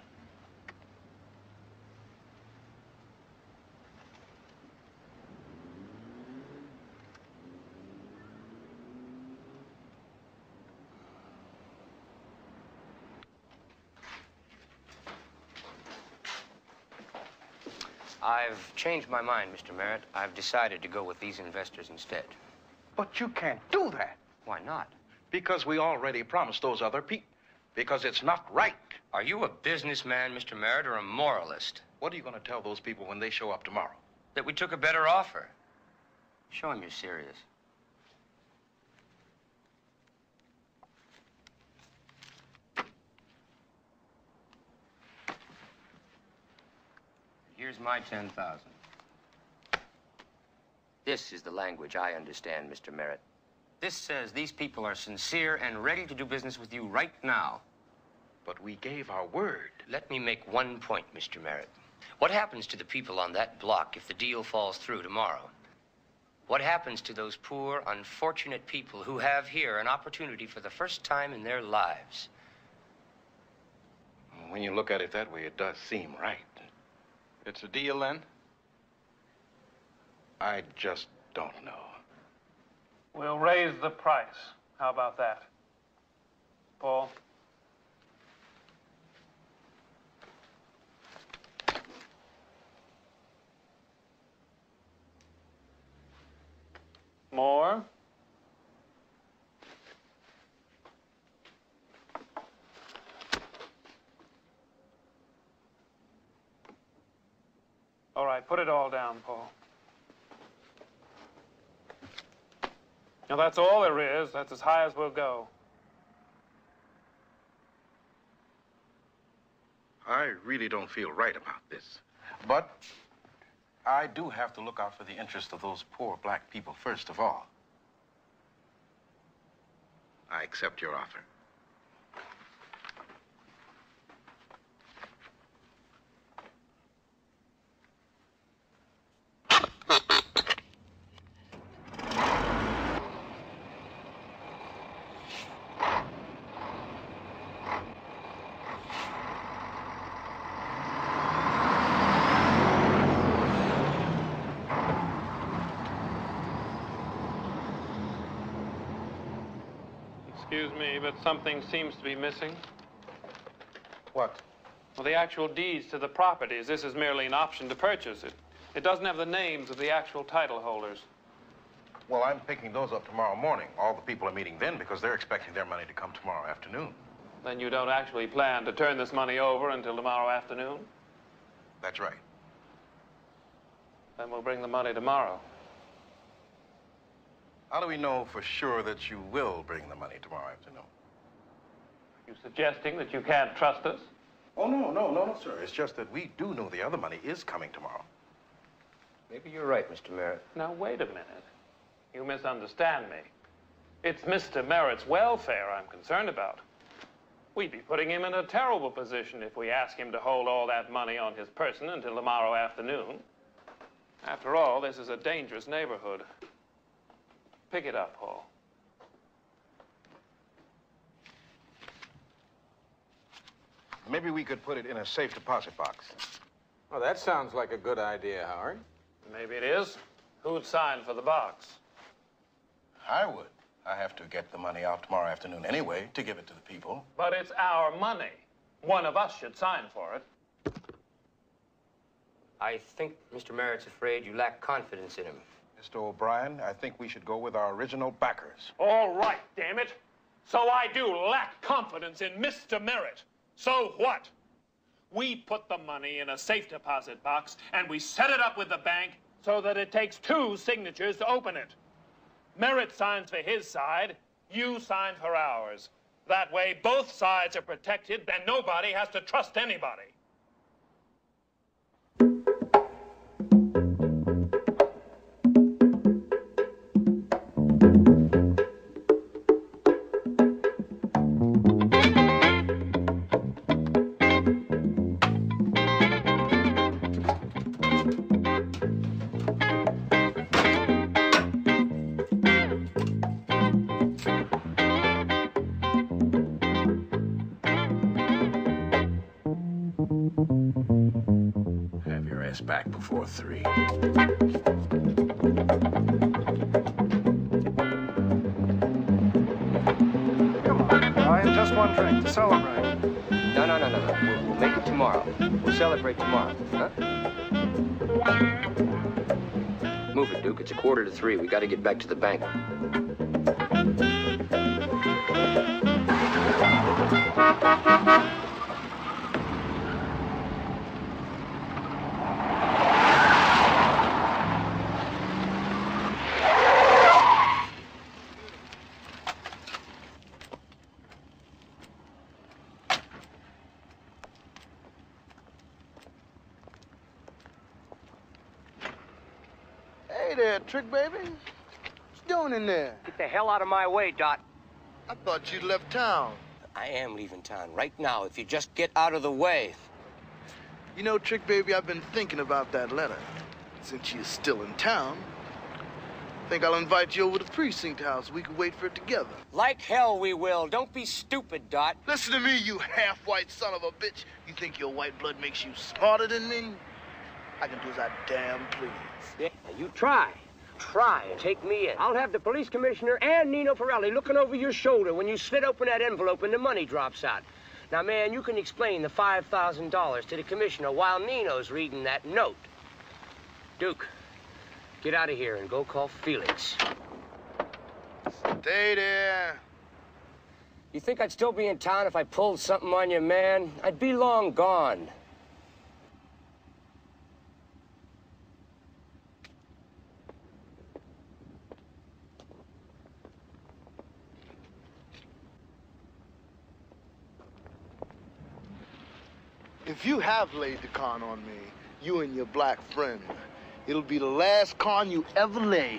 I've changed my mind, Mister Merritt. I've decided to go with these investors instead. But you can't do that. Why not? Because we already promised those other people. Because it's not right. Are you a businessman, Mister Merritt, or a moralist? What are you going to tell those people when they show up tomorrow? That we took a better offer. Show them you're serious. Here's my ten thousand. This is the language I understand, Mister Merritt. This says these people are sincere and ready to do business with you right now. But we gave our word. Let me make one point, Mister Merritt. What happens to the people on that block if the deal falls through tomorrow? What happens to those poor, unfortunate people who have here an opportunity for the first time in their lives? When you look at it that way, it does seem right. It's a deal, then? I just don't know. We'll raise the price. How about that? Paul? More? All right, put it all down, Paul. Now, that's all there is. That's as high as we'll go. I really don't feel right about this. But I do have to look out for the interest of those poor black people first of all. I accept your offer. Excuse me, but something seems to be missing. What? Well, the actual deeds to the properties. This is merely an option to purchase it. It doesn't have the names of the actual title holders. Well, I'm picking those up tomorrow morning. All the people are meeting then because they're expecting their money to come tomorrow afternoon. Then you don't actually plan to turn this money over until tomorrow afternoon? That's right. Then we'll bring the money tomorrow. How do we know for sure that you will bring the money tomorrow afternoon? Are you suggesting that you can't trust us? Oh, no, no, no, no, sir. It's just that we do know the other money is coming tomorrow. Maybe you're right, Mister Merritt. Now, wait a minute. You misunderstand me. It's Mister Merritt's welfare I'm concerned about. We'd be putting him in a terrible position if we ask him to hold all that money on his person until tomorrow afternoon. After all, this is a dangerous neighborhood. Pick it up, Paul. Maybe we could put it in a safe deposit box. Well, that sounds like a good idea, Howard. Maybe it is. Who'd sign for the box? I would. I have to get the money out tomorrow afternoon anyway to give it to the people. But it's our money. One of us should sign for it. I think Mister Merritt's afraid you lack confidence in him. Mister O'Brien, I think we should go with our original backers. All right, damn it. So I do lack confidence in Mister Merritt. So what? We put the money in a safe deposit box and we set it up with the bank so that it takes two signatures to open it. Merritt signs for his side, you sign for ours. That way both sides are protected and nobody has to trust anybody. Have your ass back before three. Brian, just one drink to celebrate. No, no, no, no, no. We'll, we'll make it tomorrow. We'll celebrate tomorrow, huh? Move it, Duke. It's a quarter to three. We got to get back to the bank. Hey there, Trick Baby. What you doing in there? Get the hell out of my way, Dot. I thought you'd left town. I am leaving town right now if you just get out of the way. You know, Trick Baby, I've been thinking about that letter. Since you're still in town, I think I'll invite you over to the precinct house. We can wait for it together. Like hell we will. Don't be stupid, Dot. Listen to me, you half-white son of a bitch. You think your white blood makes you smarter than me? I can do as I damn please. Yeah, you try. Try and take me in. I'll have the police commissioner and Nino Pirelli looking over your shoulder when you slit open that envelope and the money drops out. Now, man, you can explain the five thousand dollars to the commissioner while Nino's reading that note. Duke, get out of here and go call Felix. Stay there. You think I'd still be in town if I pulled something on you, man? I'd be long gone. If you have laid the con on me, you and your black friend, it'll be the last con you ever lay.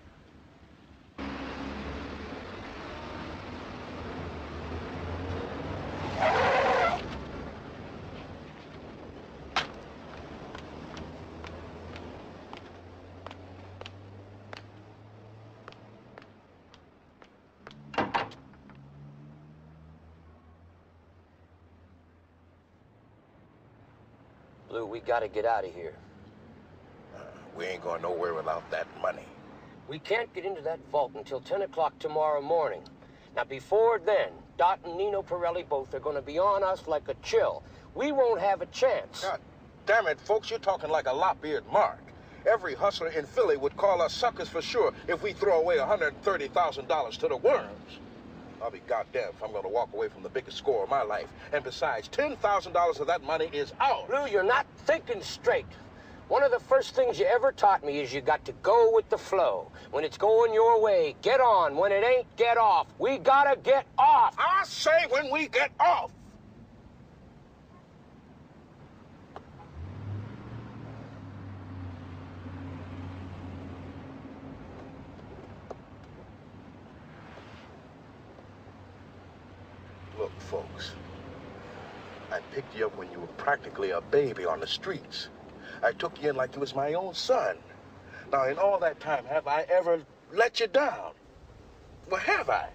Lou, we gotta get out of here. Uh, we ain't going nowhere without that money. We can't get into that vault until ten o'clock tomorrow morning. Now, before then, Dot and Nino Pirelli both are gonna be on us like a chill. We won't have a chance. God damn it, folks, you're talking like a lop-eared mark. Every hustler in Philly would call us suckers for sure if we throw away one hundred thirty thousand dollars to the worms. I'll be goddamn if I'm going to walk away from the biggest score of my life. And besides, ten thousand dollars of that money is out. Lou, you're not thinking straight. One of the first things you ever taught me is you got to go with the flow. When it's going your way, get on. When it ain't, get off. We gotta get off. I say when we get off. Look, folks, I picked you up when you were practically a baby on the streets. I took you in like you was my own son. Now, in all that time, have I ever let you down? Well, have I?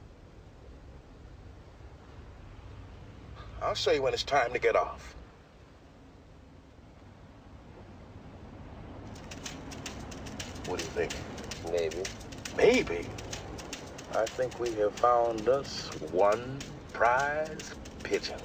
I'll say when it's time to get off. What do you think? Maybe. Maybe? I think we have found us one prize pigeon.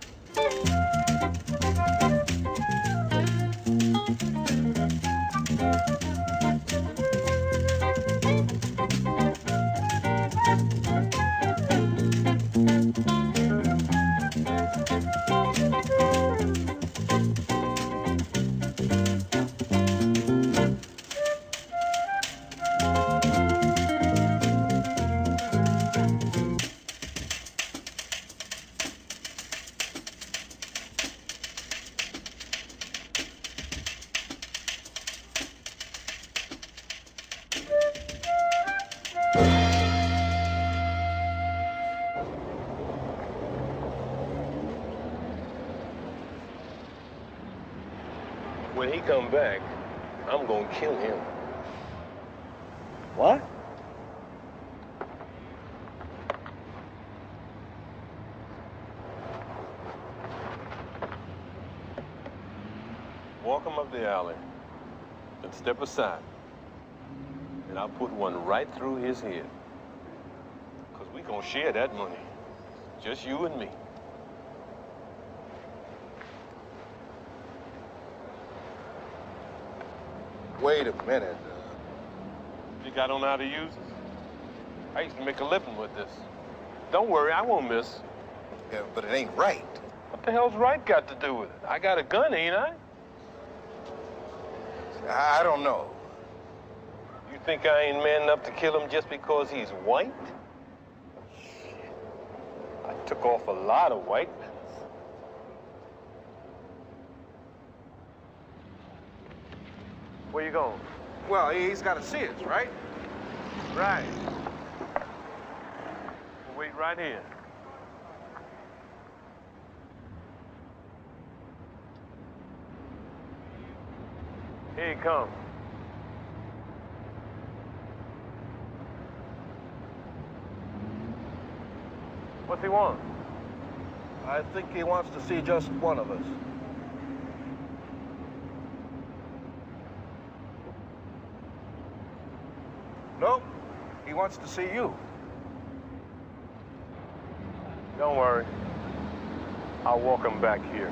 When he come back, I'm gonna kill him. What? Walk him up the alley, then step aside. And I'll put one right through his head. Because we gonna share that money. Just you and me. Wait a minute. You got on how to use it? I used to make a living with this. Don't worry, I won't miss. Yeah, but it ain't right. What the hell's right got to do with it? I got a gun, ain't I? I don't know. You think I ain't man enough to kill him just because he's white? Shit. I took off a lot of white men. Where you going? Well, he's got to see us, right? Right. We'll wait right here. Here he comes. What's he want? I think he wants to see just one of us. Nope. He wants to see you. Don't worry. I'll walk him back here.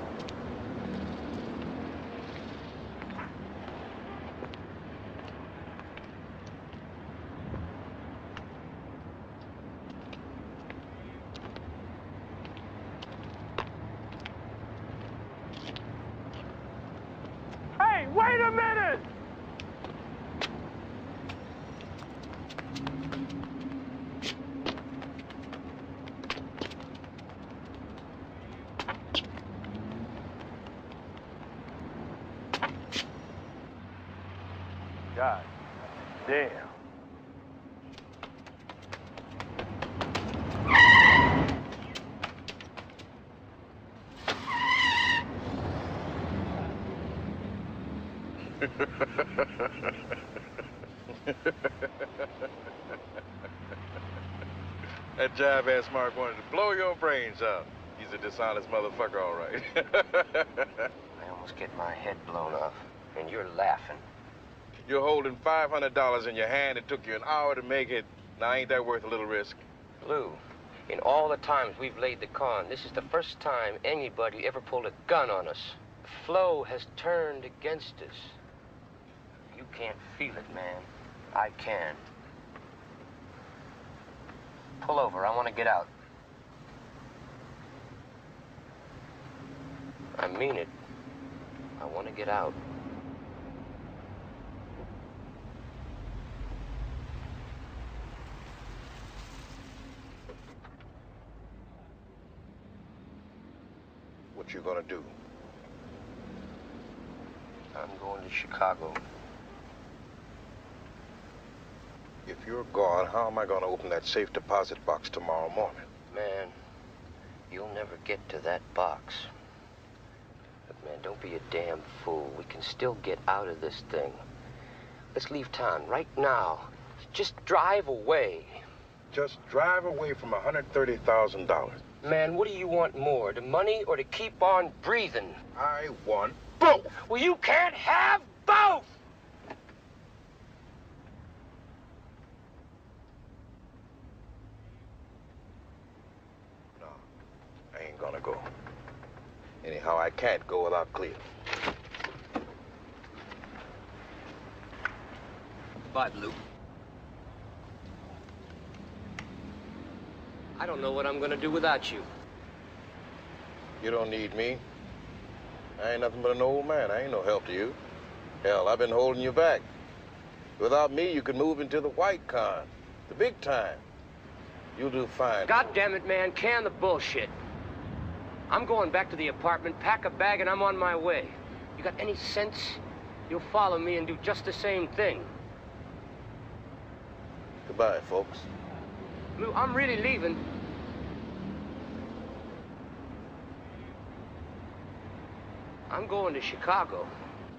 Hey, wait a minute! God damn. That jive-ass Mark wanted to blow your brains out. He's a dishonest motherfucker, all right. I almost get my head blown off, and you're laughing. You're holding five hundred dollars in your hand. It took you an hour to make it. Now, ain't that worth a little risk? Lou, in all the times we've laid the con, this is the first time anybody ever pulled a gun on us. The flow has turned against us. You can't feel it, man. I can. Pull over. I want to get out. I mean it. I want to get out. What you gonna do? I'm going to Chicago. If you're gone, how am I gonna open that safe deposit box tomorrow morning? Man, you'll never get to that box. But man, don't be a damn fool. We can still get out of this thing. Let's leave town right now. Just drive away. Just drive away from one hundred thirty thousand dollars. Man, what do you want more, the money or to keep on breathing? I want both. Well, you can't have both! No, I ain't gonna go. Anyhow, I can't go without Cleo. Bye, Blue. I don't know what I'm gonna do without you. You don't need me. I ain't nothing but an old man. I ain't no help to you. Hell, I've been holding you back. Without me, you could move into the white con, the big time. You'll do fine. God damn it, man, can the bullshit. I'm going back to the apartment, pack a bag, and I'm on my way. You got any sense? You'll follow me and do just the same thing. Goodbye, folks. Lou, I'm really leaving. I'm going to Chicago.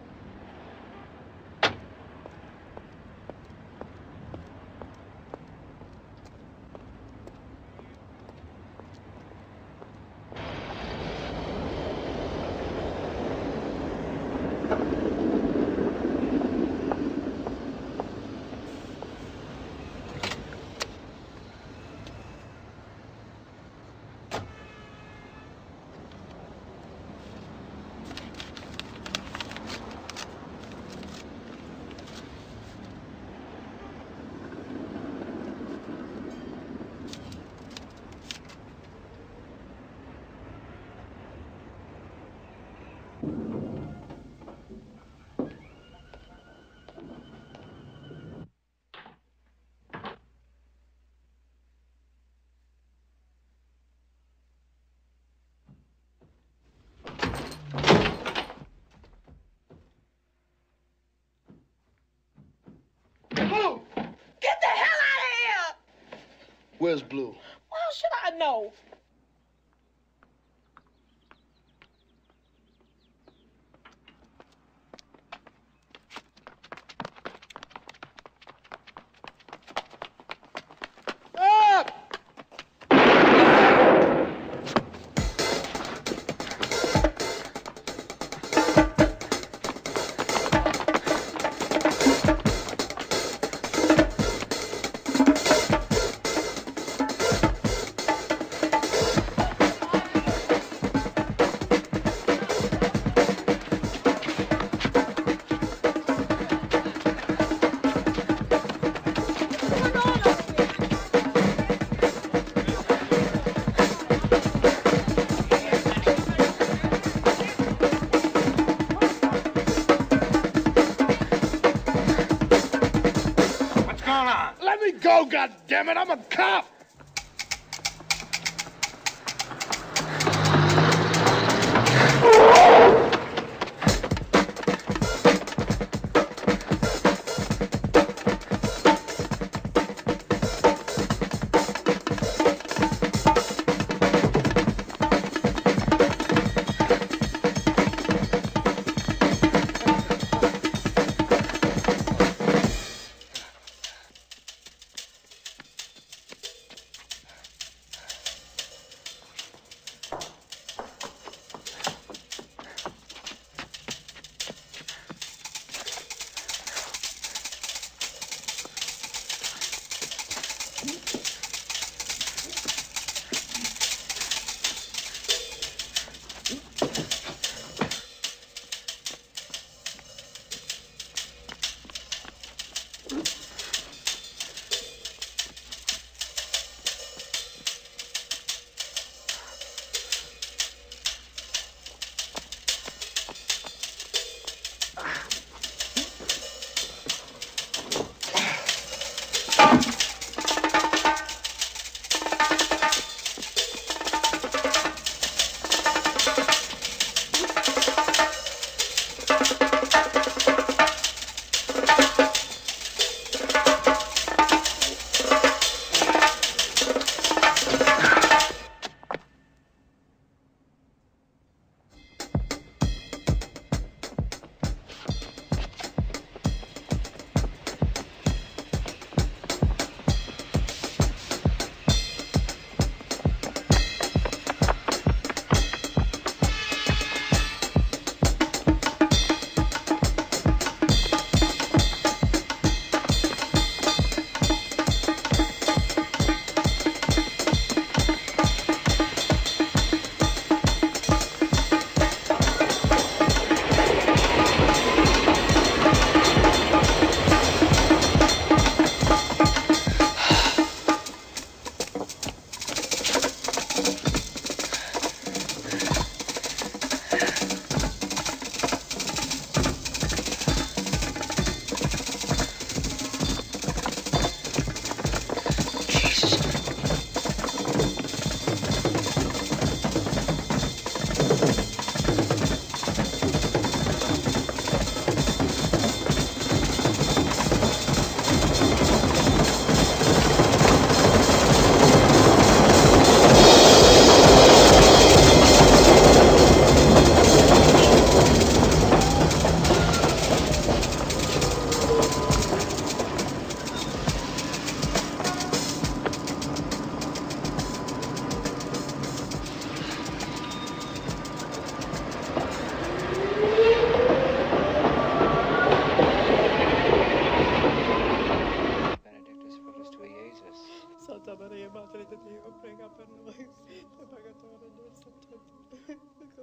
Where's Blue? Well, how should I know? Let me go, goddammit! I'm a cop!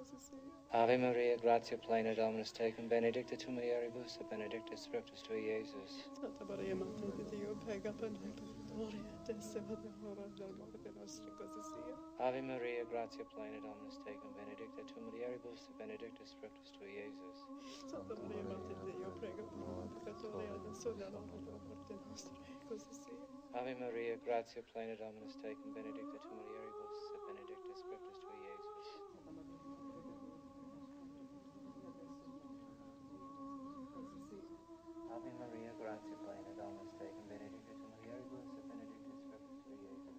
Ave Maria, gratia plena, Dominus tecum, benedicta tu mulieribus, et benedictus fructus tui, Iesus. Santa Maria, Mater Dei, prega per noi peccatori, adesso e nell'ora della morte nostra, così sia. Ave Maria, gratia plena, Dominus tecum, benedicta tu mulieribus, et benedictus fructus tui, Iesus. Santa Maria, Mater Dei, prega per noi peccatori, adesso e nell'ora della morte nostra, così sia. Ave Maria, gratia plena, Dominus tecum, benedicta tu mulieribus, et benedictus fructus tui, Iesus. Ave Maria, gratia plena, Dominus tecum, benedicta tu mulieribus, et benedictus fructus tui, Iesus.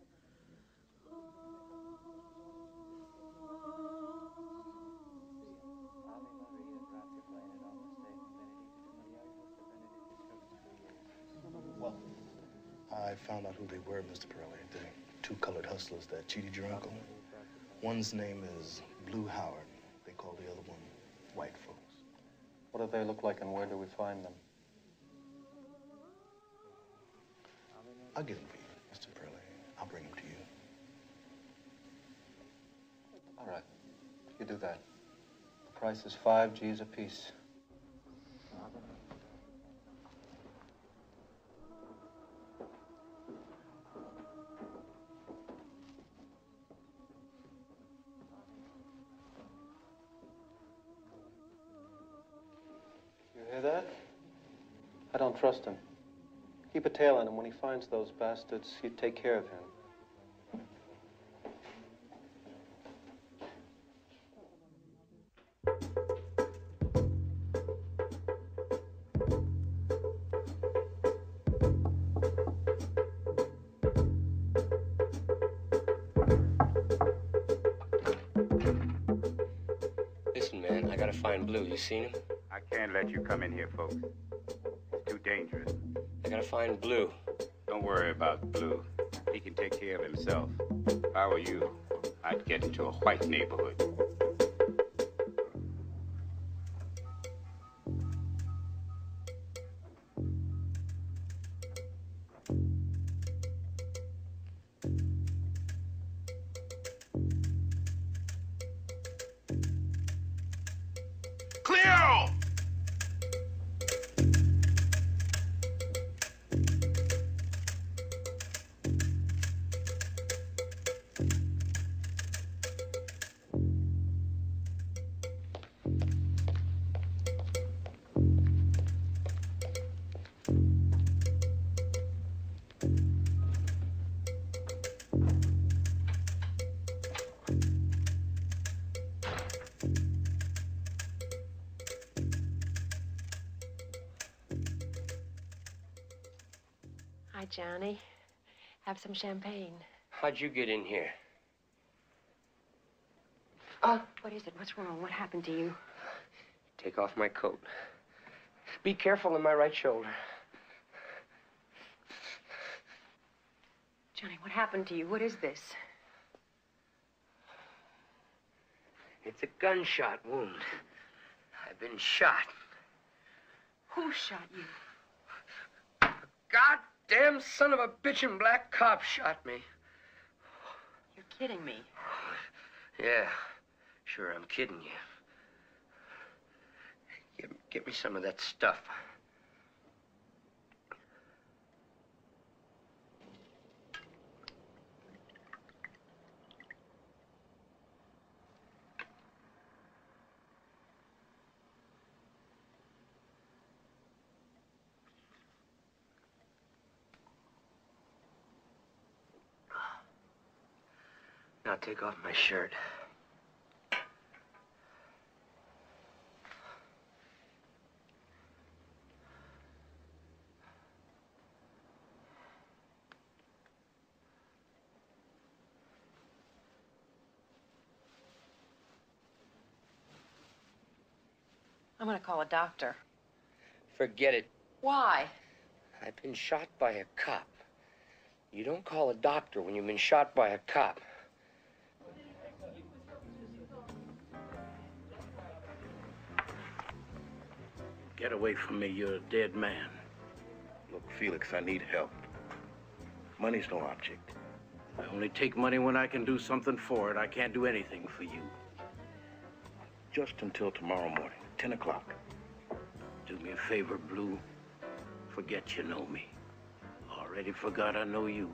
Ave Maria, gratia plena, Dominus tecum, benedicta tu mulieribus, et benedictus fructus tui, Iesus. Well, I found out who they were, Mister Pirelli. The two colored hustlers that cheated your uncle. One's name is Blue Howard. They call the other one White Folks. What do they look like and where do we find them? I'll get them for you, Mister Pirelli. I'll bring them to you. All right. You do that. The price is five G's apiece. You hear that? I don't trust him. Keep a tail on him. When he finds those bastards, you take care of him. Listen, man, I gotta find Blue. You seen him? I can't let you come in here, folks. It's too dangerous. I gotta find Blue. Don't worry about Blue. He can take care of himself. If I were you, I'd get into a white neighborhood. Cleo! Hi, Johnny. Have some champagne. How'd you get in here? Oh, what is it? What's wrong? What happened to you? Take off my coat. Be careful in my right shoulder. Johnny, what happened to you? What is this? It's a gunshot wound. I've been shot. Who shot you? Goddamn son of a bitch in black cop shot me. You're kidding me. Yeah, sure, I'm kidding you. Get, get me some of that stuff. Now take off my shirt. I'm gonna call a doctor. Forget it. Why? I've been shot by a cop. You don't call a doctor when you've been shot by a cop. Get away from me, you're a dead man. Look, Felix, I need help. Money's no object. I only take money when I can do something for it. I can't do anything for you. Just until tomorrow morning, ten o'clock. Do me a favor, Blue. Forget you know me. Already forgot I know you.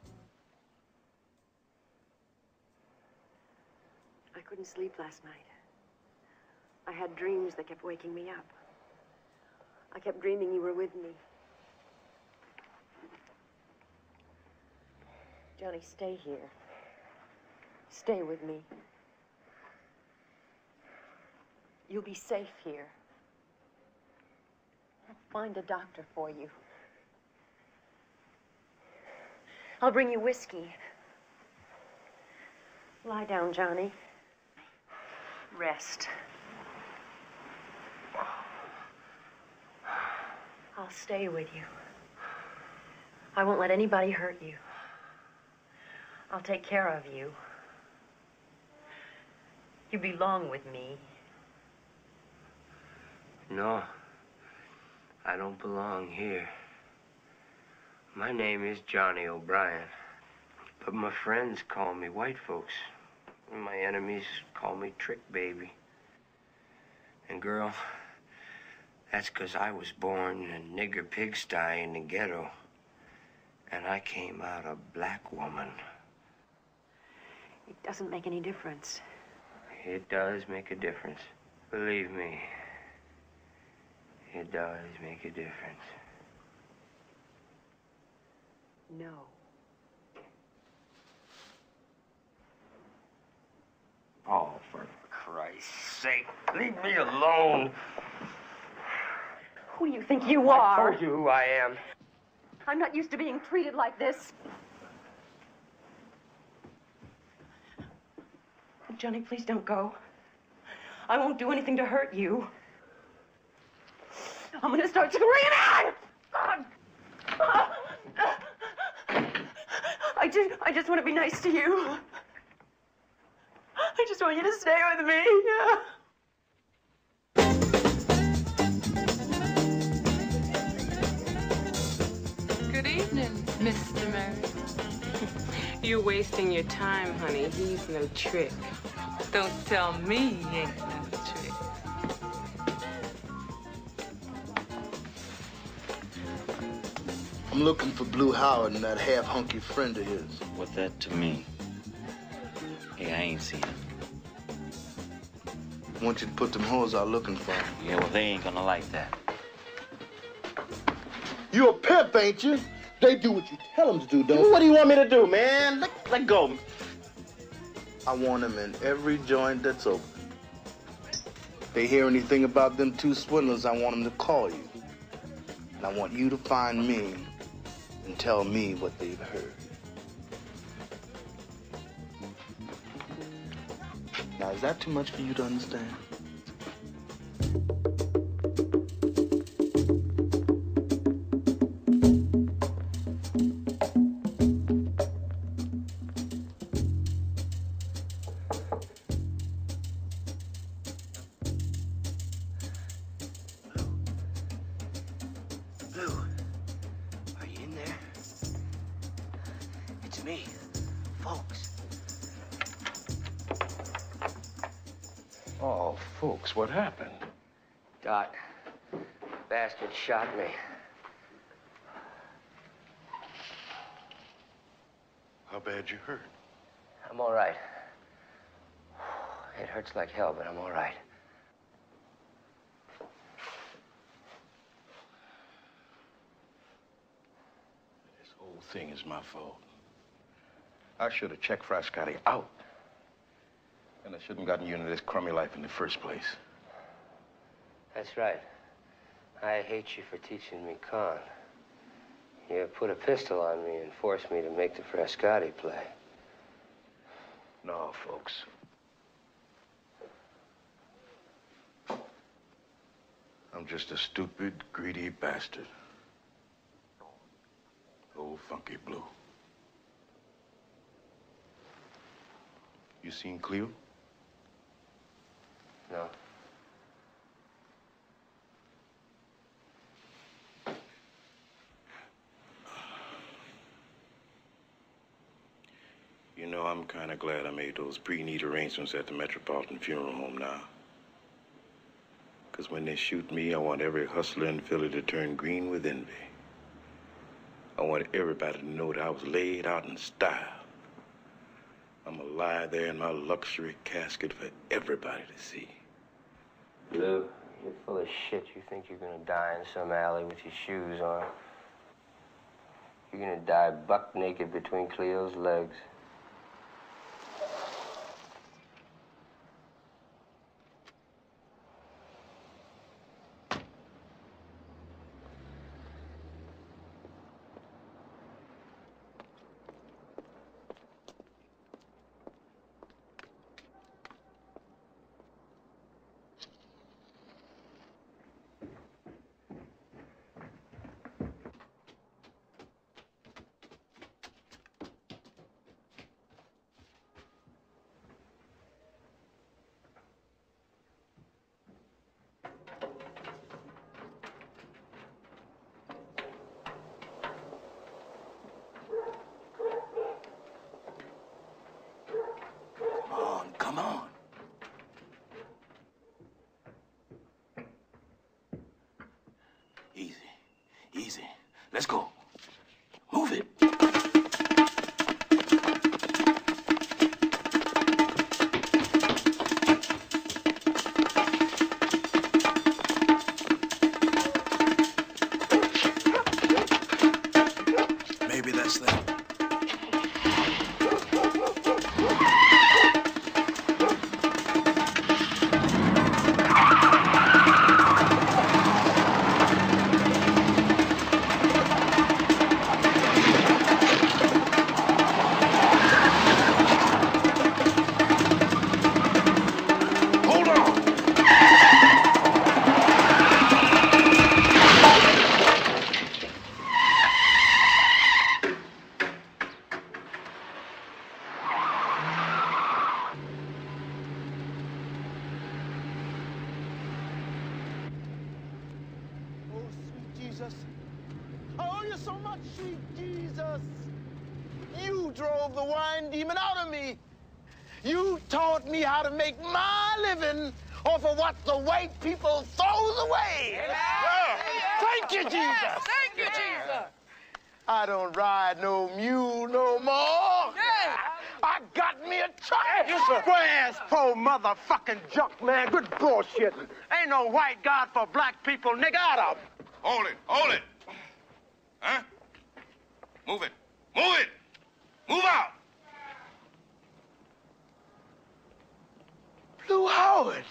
I couldn't sleep last night. I had dreams that kept waking me up. I kept dreaming you were with me. Johnny, stay here. Stay with me. You'll be safe here. I'll find a doctor for you. I'll bring you whiskey. Lie down, Johnny. Rest. I'll stay with you. I won't let anybody hurt you. I'll take care of you. You belong with me. No, I don't belong here. My name is Johnny O'Brien, but my friends call me white folks, and my enemies call me Trick Baby. And girl, that's 'cause I was born in a nigger pigsty in the ghetto, and I came out a black woman. It doesn't make any difference. It does make a difference. Believe me, it does make a difference. No. Oh, for Christ's sake, leave me alone. Who do you think you are? I told you who I am. I'm not used to being treated like this. Johnny, please don't go. I won't do anything to hurt you. I'm gonna start screaming! I just, I just want to be nice to you. I just want you to stay with me. Good evening, Mister Murray. You're wasting your time, honey. He's no trick. Don't tell me he ain't no trick. I'm looking for Blue Howard and that half-hunky friend of his. What that to me? Hey, I ain't seen him. I want you to put them hoes out looking for him. Yeah, well, they ain't gonna like that. You a pimp, ain't you? They do what you tell them to do, don't What do you want me to do, man? Let, let go. I want them in every joint that's open. If they hear anything about them two swindlers, I want them to call you. And I want you to find me and tell me what they've heard. Now, is that too much for you to understand? Me, folks. Oh, folks, what happened? Dot, bastard shot me. How bad you hurt? I'm all right. It hurts like hell, but I'm all right. This whole thing is my fault. I should have checked Frascati out. And I shouldn't have gotten you into this crummy life in the first place. That's right. I hate you for teaching me con. You put a pistol on me and forced me to make the Frascati play. No, folks. I'm just a stupid, greedy bastard. Old Funky Blue. You seen Cleo? No. You know, I'm kind of glad I made those pre-need arrangements at the Metropolitan Funeral Home now. Because when they shoot me, I want every hustler in Philly to turn green with envy. I want everybody to know that I was laid out in style. I'm gonna lie there in my luxury casket for everybody to see. Lou, you're full of shit. You think you're gonna die in some alley with your shoes on. You're gonna die buck naked between Cleo's legs. Come on. Easy. Easy. Let's go. Move it. Maybe that's them. Jesus. I owe you so much, sweet Jesus. You drove the wine demon out of me. You taught me how to make my living off of what the white people throws away. Yeah. Thank you, Jesus. Thank you, Jesus. I don't ride no mule no more. Yeah. I got me a truck. You square-ass, po motherfucking junk, man. Good bullshit. Ain't no white God for black people, nigga. Out of. Hold it, hold it. Huh? Move it, move it. Move out. Blue Howard.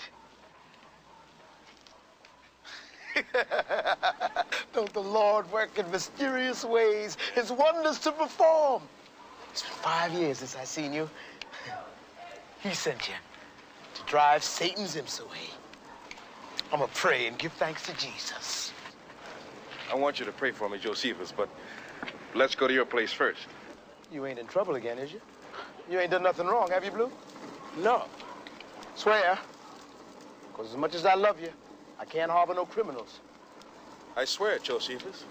Don't the Lord work in mysterious ways, his wonders to perform? It's been five years since I seen you. He sent you to drive Satan's imps away. I'm gonna pray and give thanks to Jesus. I want you to pray for me, Josephus, but let's go to your place first. You ain't in trouble again, is you? You ain't done nothing wrong, have you, Blue? No. Swear. Because as much as I love you, I can't harbor no criminals. I swear it, Josephus.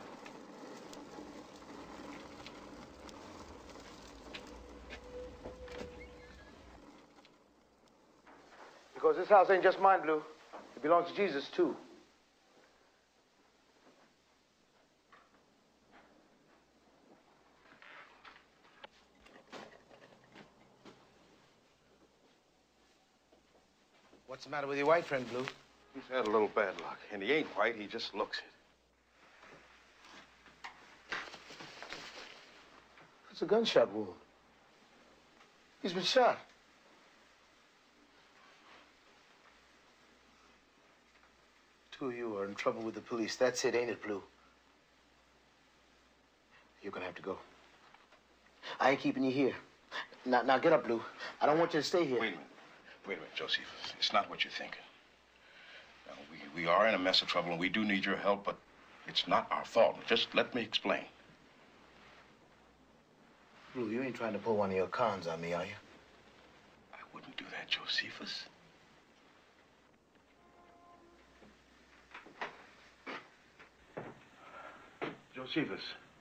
Because this house ain't just mine, Blue. It belongs to Jesus, too. What's the matter with your white friend, Blue? He's had a little bad luck, and he ain't white, he just looks it. It's a gunshot wound. He's been shot. Two of you are in trouble with the police. That's it, ain't it, Blue? You're gonna have to go. I ain't keeping you here. Now, now get up, Blue. I don't want you to stay here. Wait a minute. Wait a minute, Josephus. It's not what you're thinking. Now, we, we are in a mess of trouble, and we do need your help, but it's not our fault. Just let me explain. Blue, you ain't trying to pull one of your cons on me, are you? I wouldn't do that, Josephus. Josephus,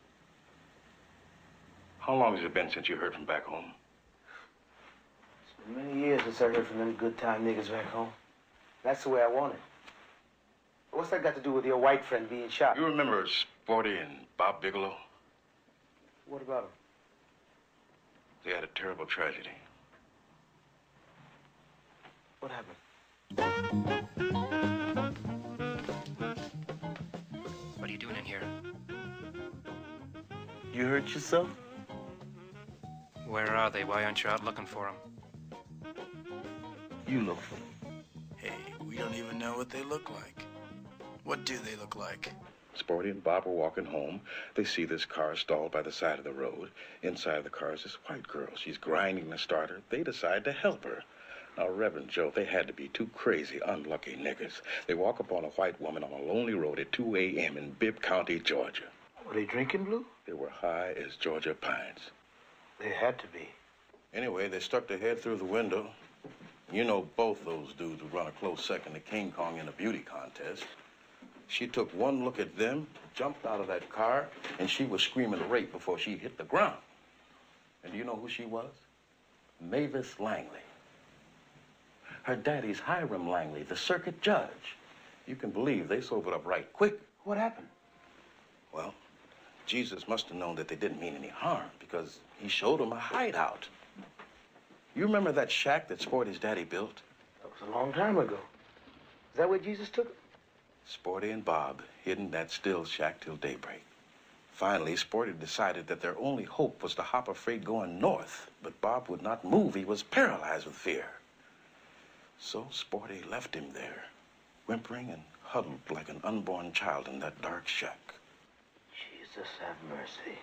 how long has it been since you heard from back home? It's been many years since I heard from them good time niggas back home. That's the way I want it. What's that got to do with your white friend being shot? You remember Sporty and Bob Bigelow? What about him? They had a terrible tragedy. What happened? What are you doing in here? You hurt yourself? Where are they? Why aren't you out looking for them? You look for them. Hey, we don't even know what they look like. What do they look like? Sporty and Bob were walking home. They see this car stalled by the side of the road. Inside of the car is this white girl. She's grinding the starter. They decide to help her. Now, Reverend Joe, they had to be two crazy, unlucky niggers. They walk upon a white woman on a lonely road at two A M in Bibb County, Georgia. Were they drinking, Blue? They were high as Georgia pines. They had to be. Anyway, they stuck their head through the window. You know both those dudes would run a close second to King Kong in a beauty contest. She took one look at them, jumped out of that car, and she was screaming rape before she hit the ground. And do you know who she was? Mavis Langley. Her daddy's Hiram Langley, the circuit judge. You can believe they sobered up right quick. What happened? Well, Jesus must have known that they didn't mean any harm because he showed them a hideout. You remember that shack that Sporty's daddy built? That was a long time ago. Is that where Jesus took him? Sporty and Bob hid in that still shack till daybreak. Finally, Sporty decided that their only hope was to hop a freight going north, but Bob would not move. He was paralyzed with fear. So Sporty left him there, whimpering and huddled like an unborn child in that dark shack. Jesus have mercy.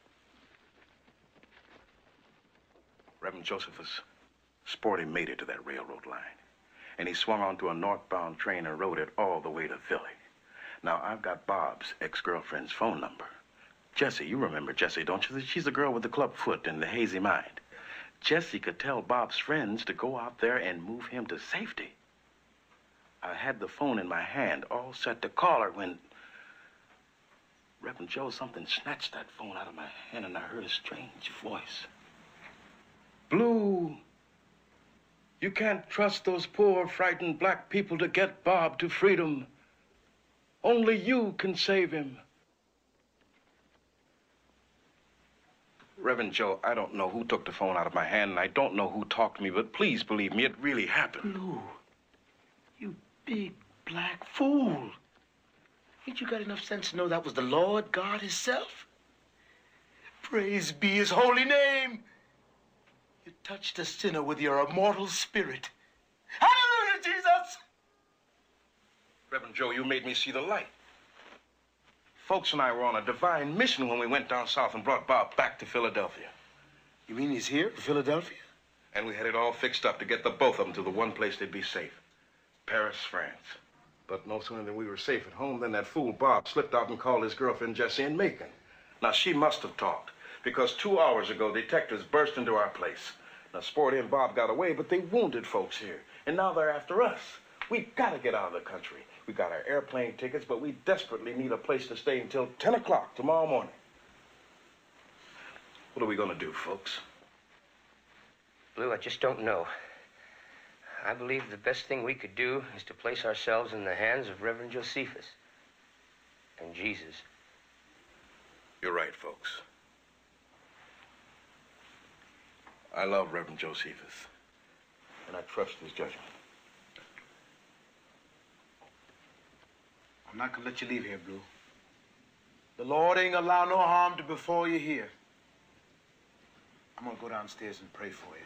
Reverend Josephus, Sporty made it to that railroad line, and he swung onto a northbound train and rode it all the way to Philly. Now, I've got Bob's ex-girlfriend's phone number. Jessie, you remember Jessie, don't you? She's the girl with the club foot and the hazy mind. Jessie could tell Bob's friends to go out there and move him to safety. I had the phone in my hand, all set to call her, when Reverend Joe, something snatched that phone out of my hand, and I heard a strange voice. Blue, you can't trust those poor, frightened black people to get Bob to freedom. Only you can save him. Reverend Joe, I don't know who took the phone out of my hand, and I don't know who talked to me, but please believe me, it really happened. Blue, you big black fool. Ain't you got enough sense to know that was the Lord God himself? Praise be his holy name. You touched a sinner with your immortal spirit. Hallelujah, Jesus! Reverend Joe, you made me see the light. Folks and I were on a divine mission when we went down south and brought Bob back to Philadelphia. You mean he's here, Philadelphia? And we had it all fixed up to get the both of them to the one place they'd be safe. Paris, France. But no sooner than we were safe at home than that fool Bob slipped out and called his girlfriend Jessie in Macon. Now, she must have talked, because two hours ago, detectives burst into our place. Now, Sporty and Bob got away, but they wounded folks here. And now they're after us. We gotta get out of the country. We got our airplane tickets, but we desperately need a place to stay until ten o'clock tomorrow morning. What are we gonna do, folks? Blue, I just don't know. I believe the best thing we could do is to place ourselves in the hands of Reverend Josephus and Jesus. You're right, folks. I love Reverend Josephus, and I trust his judgment. I'm not gonna let you leave here, Blue. The Lord ain't gonna allow no harm to befall you here. I'm gonna go downstairs and pray for you.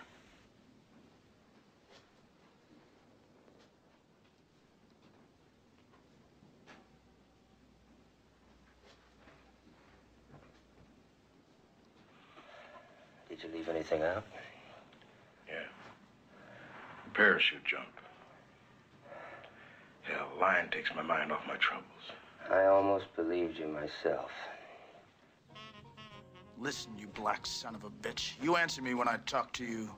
Did you leave anything out? Yeah. Parachute jump. Hell, lying takes my mind off my troubles. I almost believed you myself. Listen, you black son of a bitch. You answer me when I talk to you.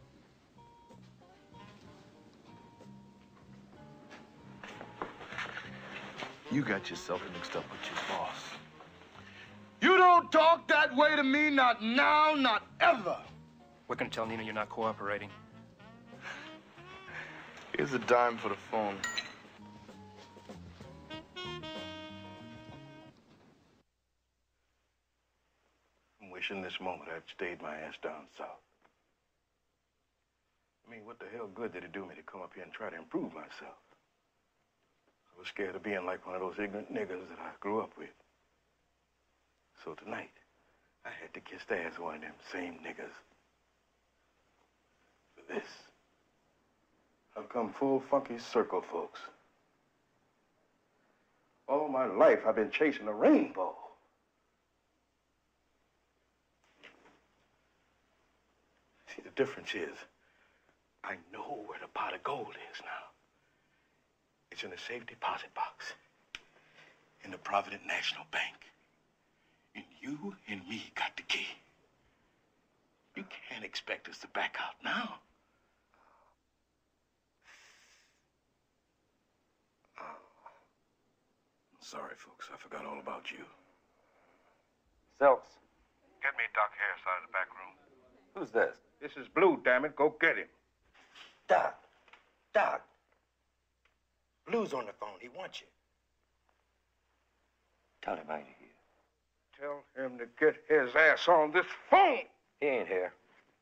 You got yourself mixed up with your boss. You don't talk that way to me, not now, not ever. We're gonna tell Nina you're not cooperating. Here's a dime for the phone. wish in this moment I'd stayed my ass down south. I mean, what the hell good did it do me to come up here and try to improve myself? I was scared of being like one of those ignorant niggas that I grew up with. So tonight, I had to kiss the ass of one of them same niggas. For this, I've come full funky circle, folks. All my life, I've been chasing a rainbow. See, the difference is, I know where the pot of gold is now. It's in the safe deposit box in the Provident National Bank. And you and me got the key. You can't expect us to back out now. Sorry, folks. I forgot all about you. Selks. Get me Doc Harris out of the back room. Who's this? This is Blue, damn it. Go get him. Doc. Doc. Blue's on the phone. He wants you. Tell him I ain't here. Tell him to get his ass on this phone. He ain't here.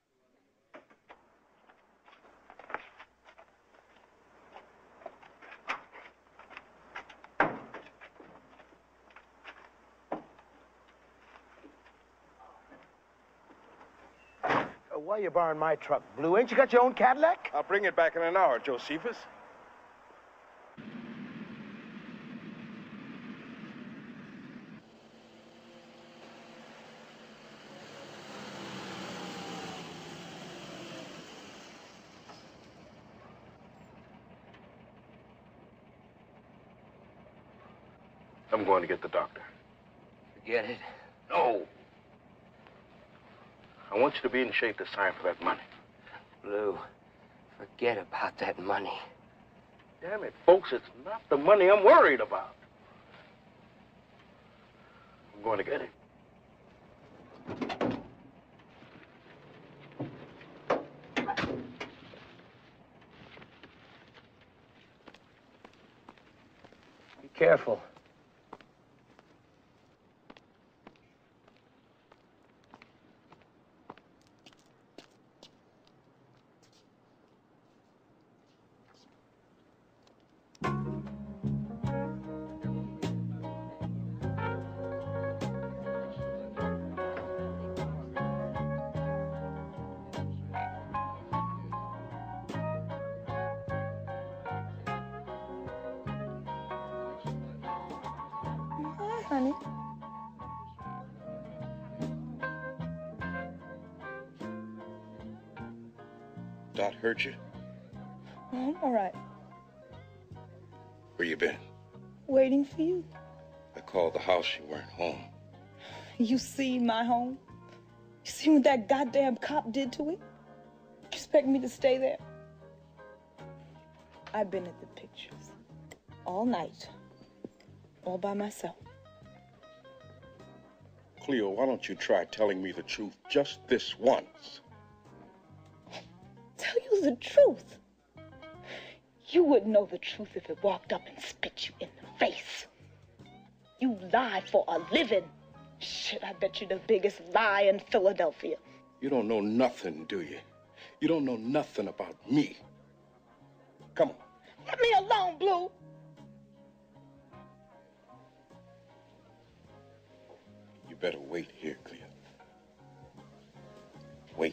Uh, why you borrowing my truck, Blue? Ain't you got your own Cadillac? I'll bring it back in an hour, Josephus. I'm going to get the doctor. Forget it. No. I want you to be in shape to sign for that money. Blue, forget about that money. Damn it, folks, it's not the money I'm worried about. I'm going to get it. Be careful. Honey. Dot hurt you? Oh, I'm all right. Where you been? Waiting for you. I called the house. You weren't home. You see my home? You see what that goddamn cop did to it? You expect me to stay there? I've been at the pictures all night, all by myself. Cleo, why don't you try telling me the truth just this once? Tell you the truth. You wouldn't know the truth if it walked up and spit you in the face. You lie for a living. Shit, I bet you the biggest lie in Philadelphia. You don't know nothing, do you? You don't know nothing about me. Come on. Let me alone, Blue. You better wait here, Cleo. Wait.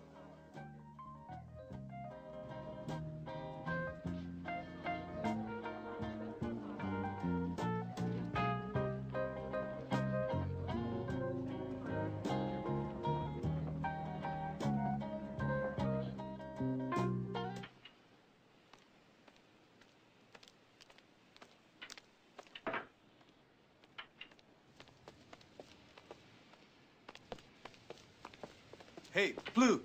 Hey, Blue.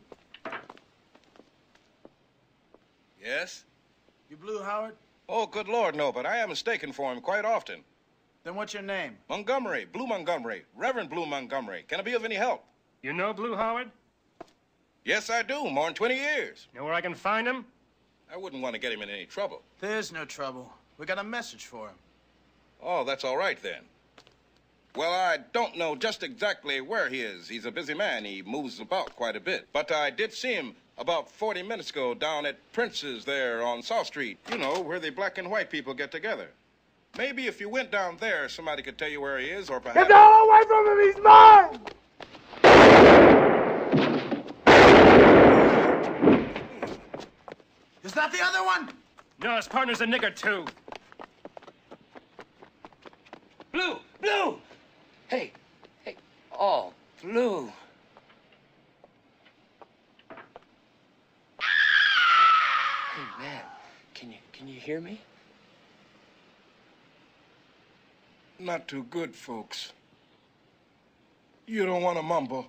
Yes? You Blue Howard? Oh, good Lord, no, but I am mistaken for him quite often. Then what's your name? Montgomery, Blue Montgomery, Reverend Blue Montgomery. Can I be of any help? You know Blue Howard? Yes, I do. More than twenty years. Know where I can find him? I wouldn't want to get him in any trouble. There's no trouble. We got a message for him. Oh, that's all right then. Well, I I don't know just exactly where he is. He's a busy man. He moves about quite a bit. But I did see him about forty minutes ago down at Prince's there on South Street. You know, where the black and white people get together. Maybe if you went down there, somebody could tell you where he is, or perhaps... Get the hell away from him! He's mine! Is that the other one? No, his partner's a nigger, too. Blue! Blue! Hey, hey, oh, Blue. Hey, man, can you, can you hear me? Not too good, folks. You don't want to mumble.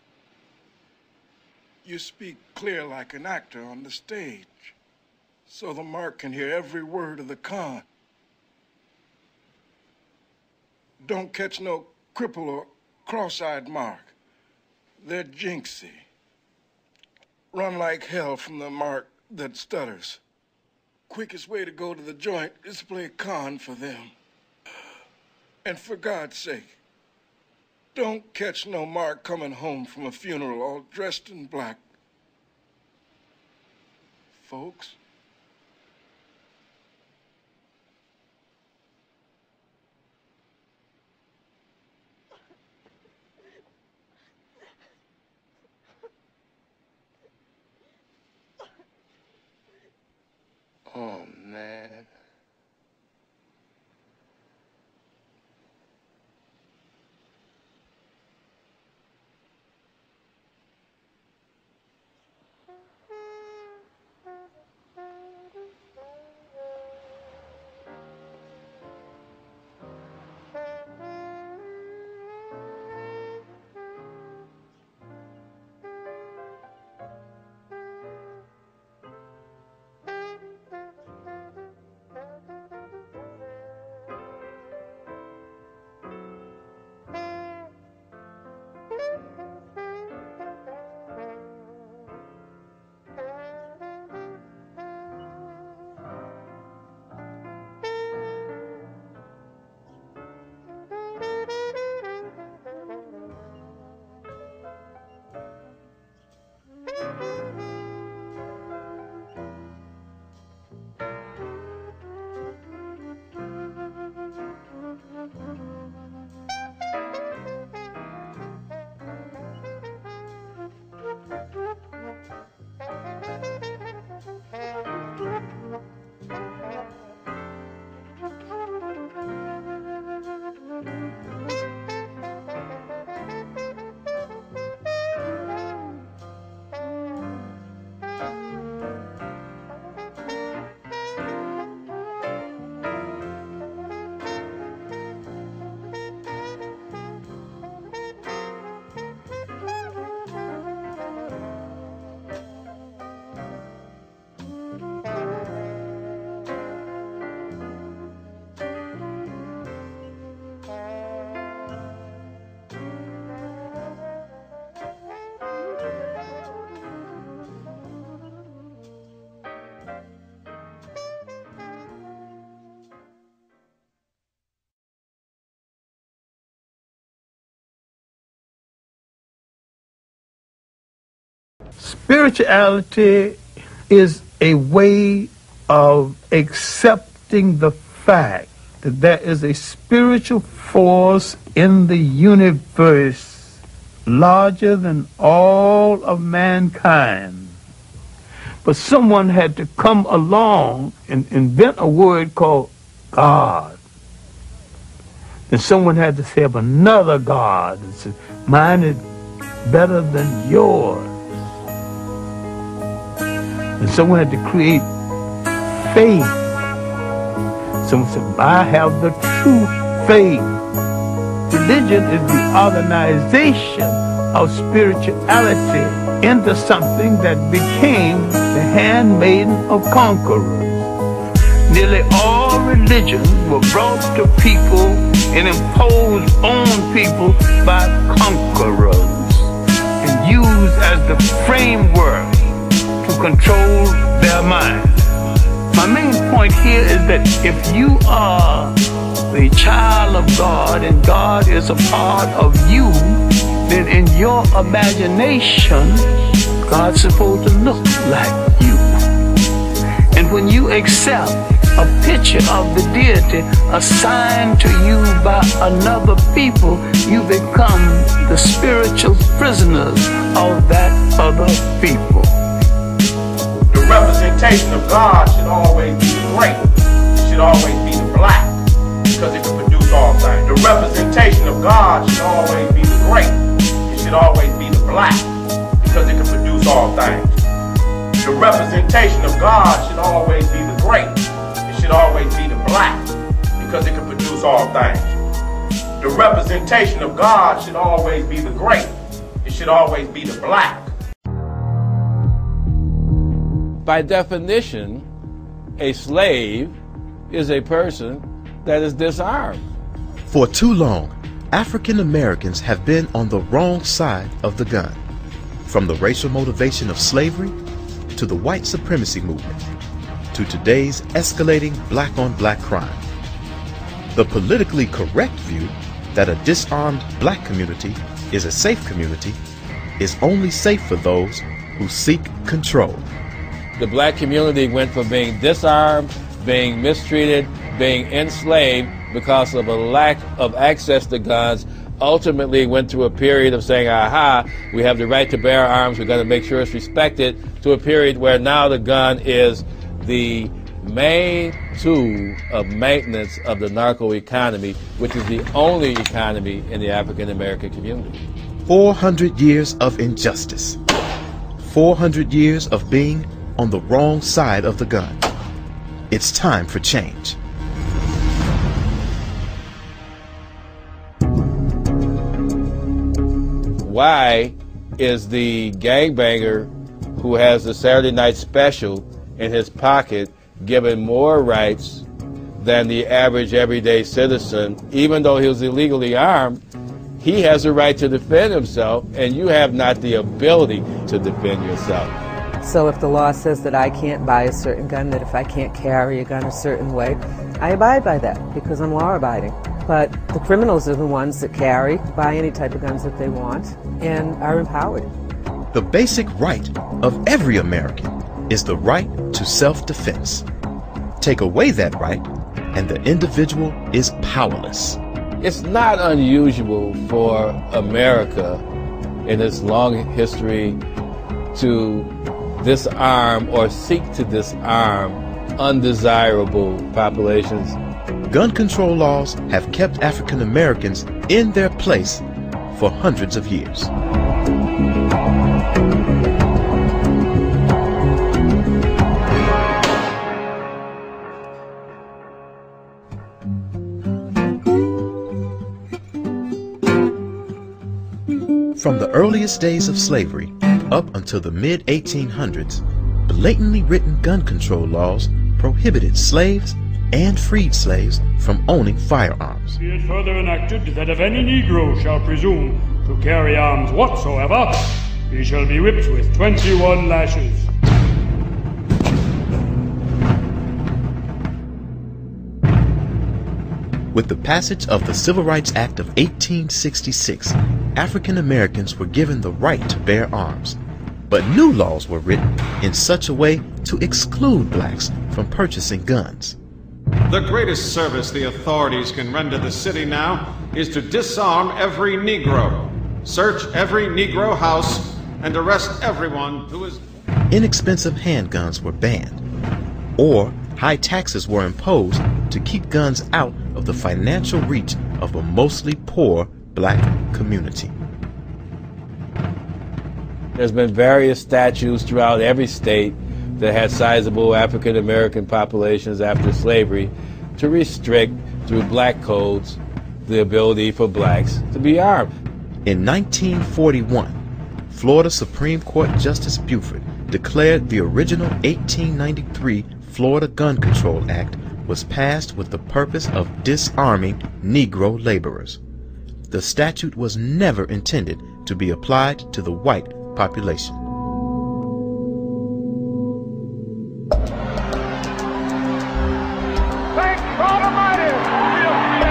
You speak clear like an actor on the stage, so the mark can hear every word of the con. Don't catch no cripple or cross-eyed mark. They're jinxy. Run like hell from the mark that stutters. Quickest way to go to the joint is to play con for them. And for God's sake, don't catch no mark coming home from a funeral all dressed in black. Folks. Oh, man. Spirituality is a way of accepting the fact that there is a spiritual force in the universe larger than all of mankind. But someone had to come along and invent a word called God. Then someone had to say of another God and say, mine is better than yours. And someone had to create faith. Someone said, I have the true faith. Religion is the organization of spirituality into something that became the handmaiden of conquerors. Nearly all religions were brought to people and imposed on people by conquerors and used as the framework to control their mind. My main point here is that if you are a child of God and God is a part of you, then in your imagination, God's supposed to look like you. And when you accept a picture of the deity assigned to you by another people, you become the spiritual prisoners of that other people. The representation of God should always be the great. It should always be the black, because it can produce all things. The representation of God should always be the great. It should always be the black, because it can produce all things. The representation of God should always be the great. It should always be the black, because it can produce all things. The representation of God should always be the great. It should always be the black. By definition, a slave is a person that is disarmed. For too long, African Americans have been on the wrong side of the gun. From the racial motivation of slavery to the white supremacy movement to today's escalating black-on-black crime. The politically correct view that a disarmed black community is a safe community is only safe for those who seek control. The black community went from being disarmed, being mistreated, being enslaved because of a lack of access to guns, ultimately went through a period of saying, aha, we have the right to bear arms, we've got to make sure it's respected, to a period where now the gun is the main tool of maintenance of the narco economy, which is the only economy in the African American community. four hundred years of injustice. four hundred years of being on the wrong side of the gun. It's time for change. Why is the gangbanger who has the Saturday night special in his pocket given more rights than the average everyday citizen? Even though he was illegally armed, he has the right to defend himself, and you have not the ability to defend yourself. So if the law says that I can't buy a certain gun, that if I can't carry a gun a certain way, I abide by that because I'm law-abiding. But the criminals are the ones that carry, buy any type of guns that they want, and are empowered. The basic right of every American is the right to self-defense. Take away that right, and the individual is powerless. It's not unusual for America in its long history to disarm or seek to disarm undesirable populations. Gun control laws have kept African Americans in their place for hundreds of years. From the earliest days of slavery up until the mid eighteen hundreds, blatantly written gun control laws prohibited slaves and freed slaves from owning firearms. Be it further enacted that if any Negro shall presume to carry arms whatsoever, he shall be whipped with twenty-one lashes. With the passage of the Civil Rights Act of eighteen sixty-six, African Americans were given the right to bear arms, but new laws were written in such a way to exclude blacks from purchasing guns. The greatest service the authorities can render the city now is to disarm every Negro, search every Negro house, and arrest everyone who is... Inexpensive handguns were banned, or high taxes were imposed to keep guns out of the financial reach of a mostly poor black community. There's been various statutes throughout every state that had sizable African American populations after slavery to restrict, through black codes, the ability for blacks to be armed. In nineteen forty-one, Florida Supreme Court Justice Buford declared the original eighteen ninety-three Florida Gun Control Act was passed with the purpose of disarming Negro laborers. The statute was never intended to be applied to the white population. Thank God Almighty, we have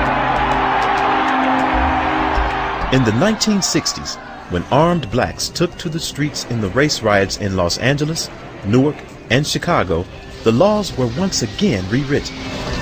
In the nineteen sixties, when armed blacks took to the streets in the race riots in Los Angeles, Newark, and Chicago, the laws were once again rewritten.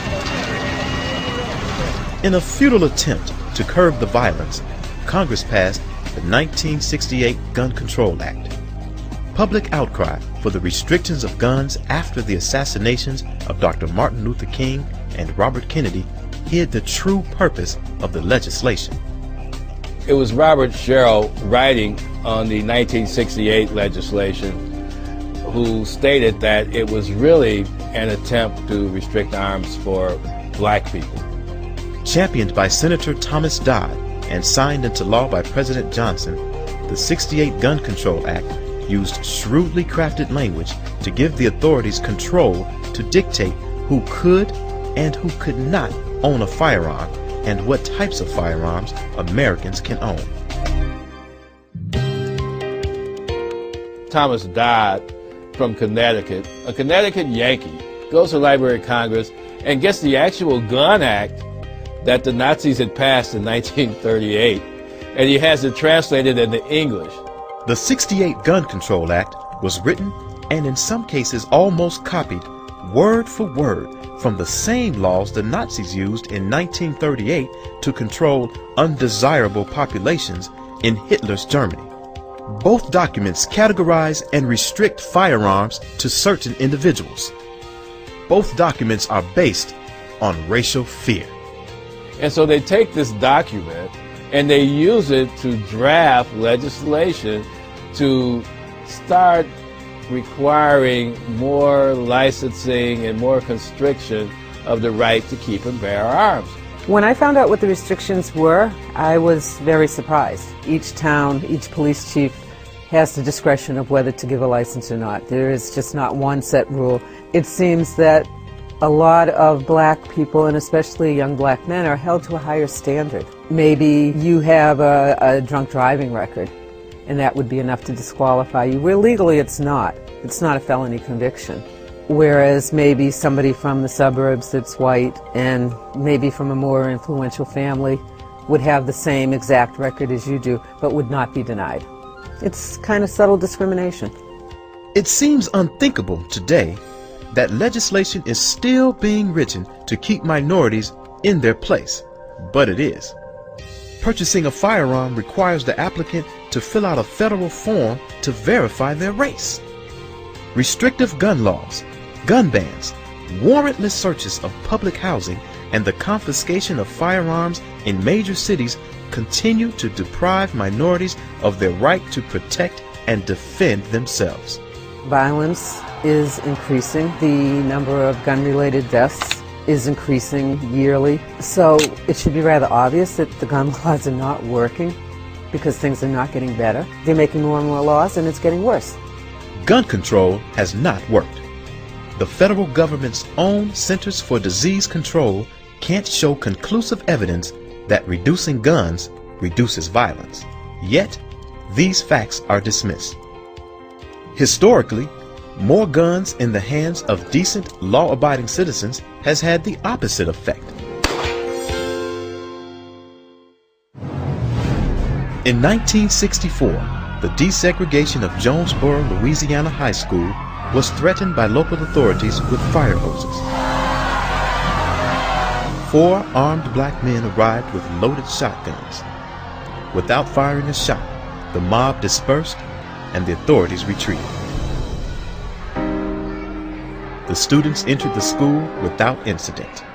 In a futile attempt to curb the violence, Congress passed the nineteen sixty-eight Gun Control Act. Public outcry for the restrictions of guns after the assassinations of Doctor Martin Luther King and Robert Kennedy hid the true purpose of the legislation. It was Robert Sherrill writing on the nineteen sixty-eight legislation who stated that it was really an attempt to restrict arms for black people. Championed by Senator Thomas Dodd and signed into law by President Johnson, the sixty-eight Gun Control Act used shrewdly crafted language to give the authorities control to dictate who could and who could not own a firearm and what types of firearms Americans can own. Thomas Dodd from Connecticut, a Connecticut Yankee, goes to the Library of Congress and gets the actual gun act that the Nazis had passed in nineteen thirty-eight, and he has it translated into English. The sixty-eight Gun Control Act was written and in some cases almost copied word for word from the same laws the Nazis used in nineteen thirty-eight to control undesirable populations in Hitler's Germany. Both documents categorize and restrict firearms to certain individuals. Both documents are based on racial fear. And so they take this document and they use it to draft legislation to start requiring more licensing and more constriction of the right to keep and bear arms. When I found out what the restrictions were, I was very surprised. Each town, each police chief has the discretion of whether to give a license or not. There is just not one set rule. It seems that a lot of black people, and especially young black men, are held to a higher standard. Maybe you have a, a drunk driving record, and that would be enough to disqualify you, where legally it's not. It's not a felony conviction. Whereas maybe somebody from the suburbs that's white and maybe from a more influential family would have the same exact record as you do, but would not be denied. It's kind of subtle discrimination. It seems unthinkable today that legislation is still being written to keep minorities in their place, but it is. Purchasing a firearm requires the applicant to fill out a federal form to verify their race. Restrictive gun laws, gun bans, warrantless searches of public housing, and the confiscation of firearms in major cities continue to deprive minorities of their right to protect and defend themselves. Violence is increasing. The number of gun-related deaths is increasing yearly. So it should be rather obvious that the gun laws are not working because things are not getting better. They're making more and more laws and it's getting worse. Gun control has not worked. The federal government's own Centers for Disease Control can't show conclusive evidence that reducing guns reduces violence. Yet, these facts are dismissed. Historically, more guns in the hands of decent, law-abiding citizens has had the opposite effect. In nineteen sixty-four, the desegregation of Jonesboro, Louisiana High School was threatened by local authorities with fire hoses. Four armed black men arrived with loaded shotguns. Without firing a shot, the mob dispersed and the authorities retreated. The students entered the school without incident.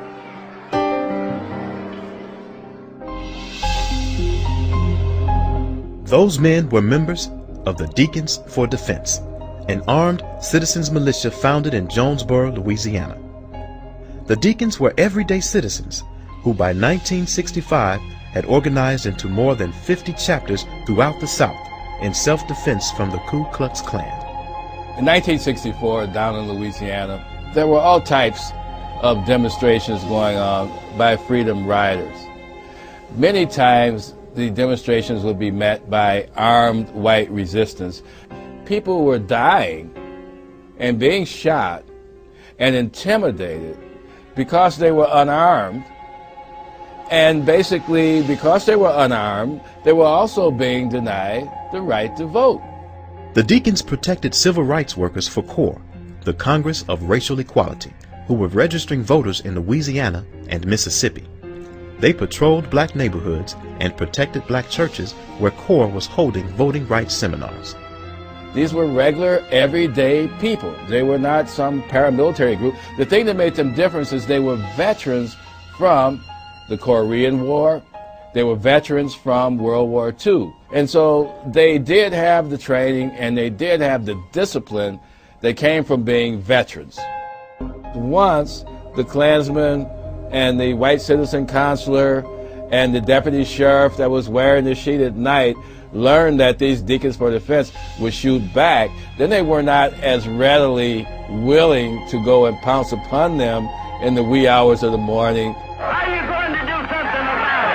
Those men were members of the Deacons for Defense, an armed citizens militia founded in Jonesboro, Louisiana. The Deacons were everyday citizens who by nineteen sixty-five had organized into more than fifty chapters throughout the South in self-defense from the Ku Klux Klan. In nineteen sixty-four, down in Louisiana, there were all types of demonstrations going on by freedom riders. Many times, the demonstrations would be met by armed white resistance. People were dying and being shot and intimidated because they were unarmed And basically, because they were unarmed, they were also being denied the right to vote. The Deacons protected civil rights workers for CORE, the Congress of Racial Equality, who were registering voters in Louisiana and Mississippi. They patrolled black neighborhoods and protected black churches where CORE was holding voting rights seminars. These were regular, everyday people. They were not some paramilitary group. The thing that made them different is they were veterans from the Korean War. They were veterans from World War Two. And so they did have the training and they did have the discipline that came from being veterans. Once the Klansman and the white citizen consular and the deputy sheriff that was wearing the sheet at night learned that these Deacons for Defense would shoot back, then they were not as readily willing to go and pounce upon them in the wee hours of the morning. Are you going to do something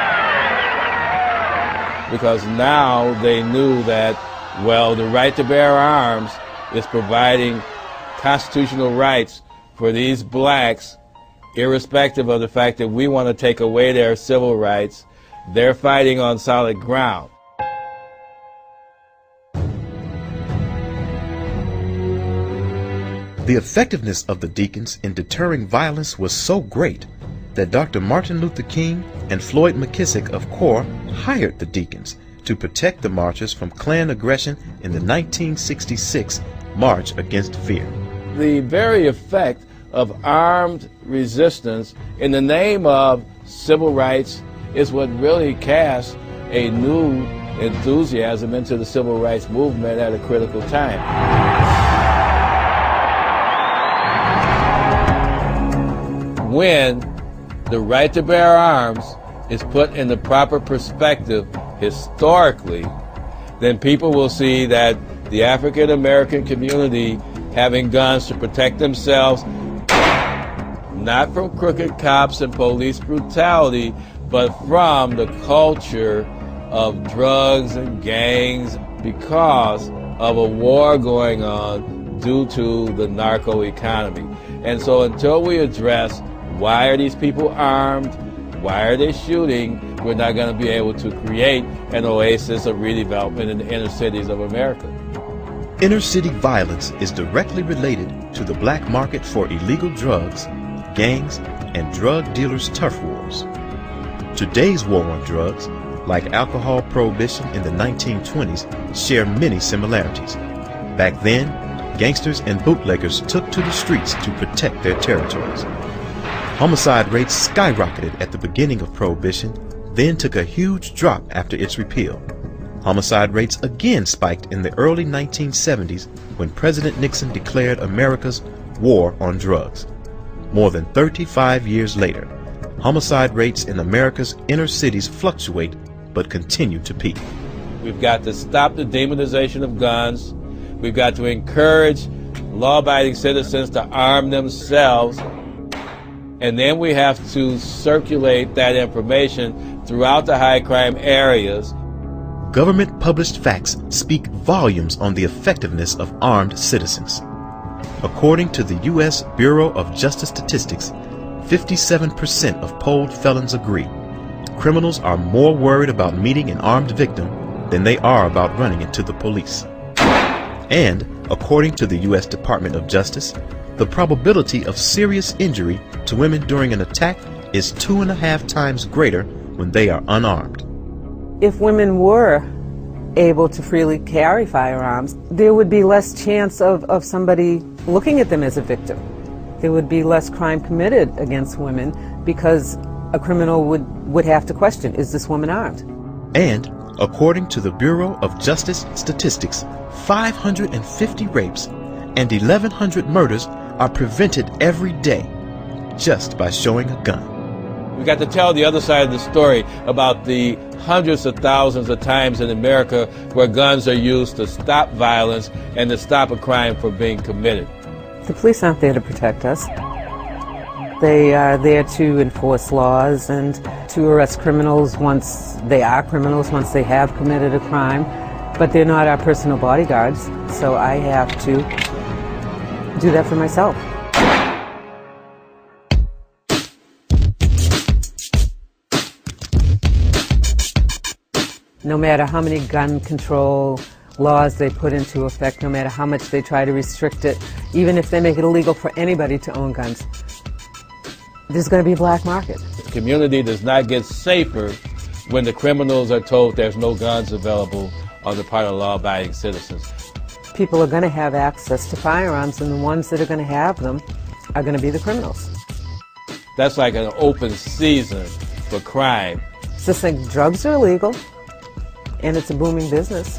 about it? Because now they knew that, well, the right to bear arms is providing constitutional rights for these blacks, irrespective of the fact that we want to take away their civil rights. They're fighting on solid ground. The effectiveness of the Deacons in deterring violence was so great that Doctor Martin Luther King and Floyd McKissick of CORE hired the Deacons to protect the marchers from Klan aggression in the nineteen sixty-six March Against Fear. The very effect of armed resistance in the name of civil rights is what really cast a new enthusiasm into the civil rights movement at a critical time. When the right to bear arms is put in the proper perspective historically, then people will see that the African American community having guns to protect themselves, not from crooked cops and police brutality, but from the culture of drugs and gangs because of a war going on due to the narco economy. And so until we address why are these people armed, why are they shooting, we're not going to be able to create an oasis of redevelopment in the inner cities of America. Inner city violence is directly related to the black market for illegal drugs, gangs, and drug dealers' turf wars. Today's war on drugs, like alcohol prohibition in the nineteen twenties, share many similarities. Back then, gangsters and bootleggers took to the streets to protect their territories. Homicide rates skyrocketed at the beginning of Prohibition, then took a huge drop after its repeal. Homicide rates again spiked in the early nineteen seventies when President Nixon declared America's war on drugs. More than thirty-five years later, homicide rates in America's inner cities fluctuate but continue to peak. We've got to stop the demonization of guns. We've got to encourage law-abiding citizens to arm themselves. And then we have to circulate that information throughout the high crime areas. Government published facts speak volumes on the effectiveness of armed citizens. According to the U S Bureau of Justice Statistics, fifty-seven percent of polled felons agree criminals are more worried about meeting an armed victim than they are about running into the police. And, according to the U S Department of Justice, the probability of serious injury to women during an attack is two and a half times greater when they are unarmed. If women were able to freely carry firearms, there would be less chance of, of somebody looking at them as a victim. There would be less crime committed against women because a criminal would, would have to question, is this woman armed? And, according to the Bureau of Justice Statistics, five hundred fifty rapes and eleven hundred murders are prevented every day just by showing a gun. We got to tell the other side of the story about the hundreds of thousands of times in America where guns are used to stop violence and to stop a crime from being committed. The police aren't there to protect us. They are there to enforce laws and to arrest criminals once they are criminals, once they have committed a crime. But they're not our personal bodyguards, so I have to do that for myself. No matter how many gun control laws they put into effect, no matter how much they try to restrict it, even if they make it illegal for anybody to own guns, there's going to be a black market. The community does not get safer when the criminals are told there's no guns available on the part of law-abiding citizens. People are going to have access to firearms, and the ones that are going to have them are going to be the criminals. That's like an open season for crime. It's just like drugs are illegal, and it's a booming business.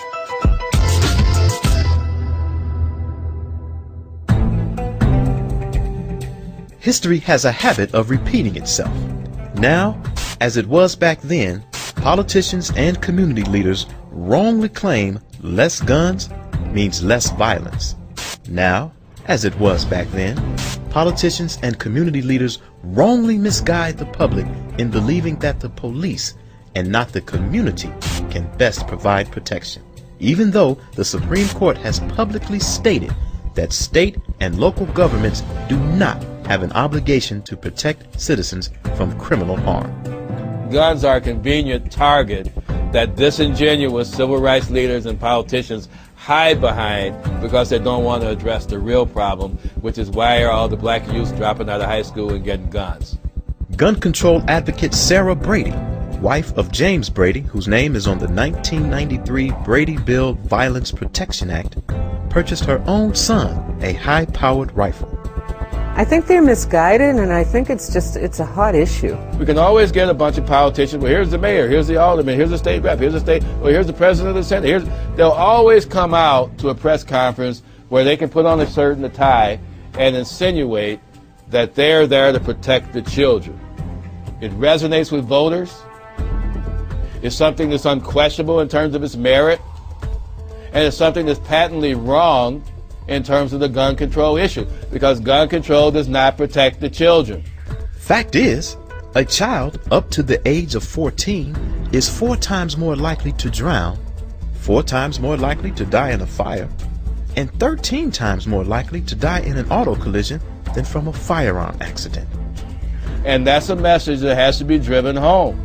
History has a habit of repeating itself. Now, as it was back then, politicians and community leaders wrongly claim less guns means less violence. Now, as it was back then, politicians and community leaders wrongly misguide the public in believing that the police and not the community can best provide protection, even though the Supreme Court has publicly stated that state and local governments do not have an obligation to protect citizens from criminal harm. Guns are a convenient target that disingenuous civil rights leaders and politicians hide behind because they don't want to address the real problem, which is why are all the black youth dropping out of high school and getting guns. Gun control advocate Sarah Brady, wife of James Brady, whose name is on the nineteen ninety-three Brady Bill Violence Protection Act, purchased her own son a high-powered rifle. I think they're misguided, and I think it's just, it's a hot issue. We can always get a bunch of politicians, well, here's the mayor, here's the alderman, here's the state rep, here's the state, well, here's the president of the Senate. Here's, they'll always come out to a press conference where they can put on a shirt and a tie and insinuate that they're there to protect the children. It resonates with voters. It's something that's unquestionable in terms of its merit, and it's something that's patently wrong in terms of the gun control issue, because gun control does not protect the children. Fact is, a child up to the age of fourteen is four times more likely to drown, four times more likely to die in a fire, and thirteen times more likely to die in an auto collision than from a firearm accident. And that's a message that has to be driven home.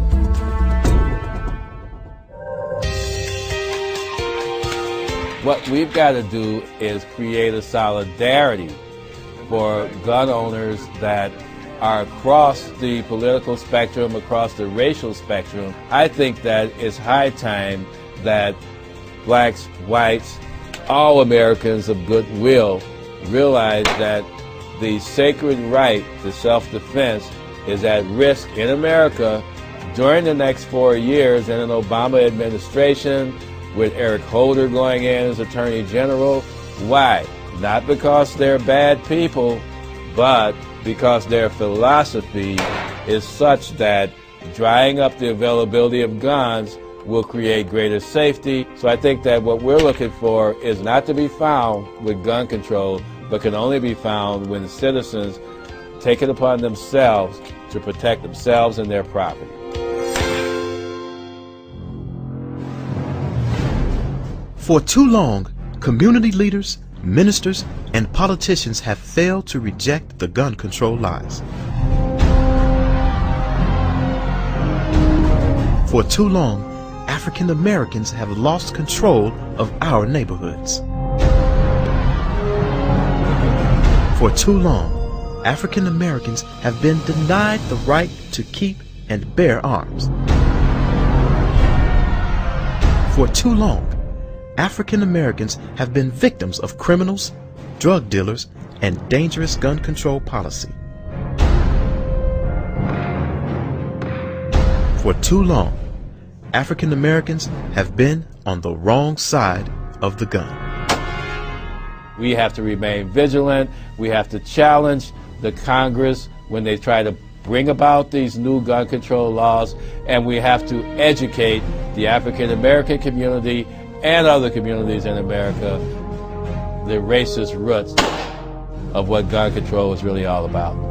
What we've got to do is create a solidarity for gun owners that are across the political spectrum, across the racial spectrum. I think that it's high time that blacks, whites, all Americans of goodwill realize that the sacred right to self-defense is at risk in America during the next four years in an Obama administration, with Eric Holder going in as Attorney General. Why? Not because they're bad people, but because their philosophy is such that drying up the availability of guns will create greater safety. So I think that what we're looking for is not to be found with gun control, but can only be found when citizens take it upon themselves to protect themselves and their property. For too long, community leaders, ministers, and politicians have failed to reject the gun control lies. For too long, African Americans have lost control of our neighborhoods. For too long, African Americans have been denied the right to keep and bear arms. For too long, African Americans have been victims of criminals, drug dealers, and dangerous gun control policy. For too long, African Americans have been on the wrong side of the gun. We have to remain vigilant. We have to challenge the Congress when they try to bring about these new gun control laws, and we have to educate the African American community and other communities in America the racist roots of what gun control is really all about.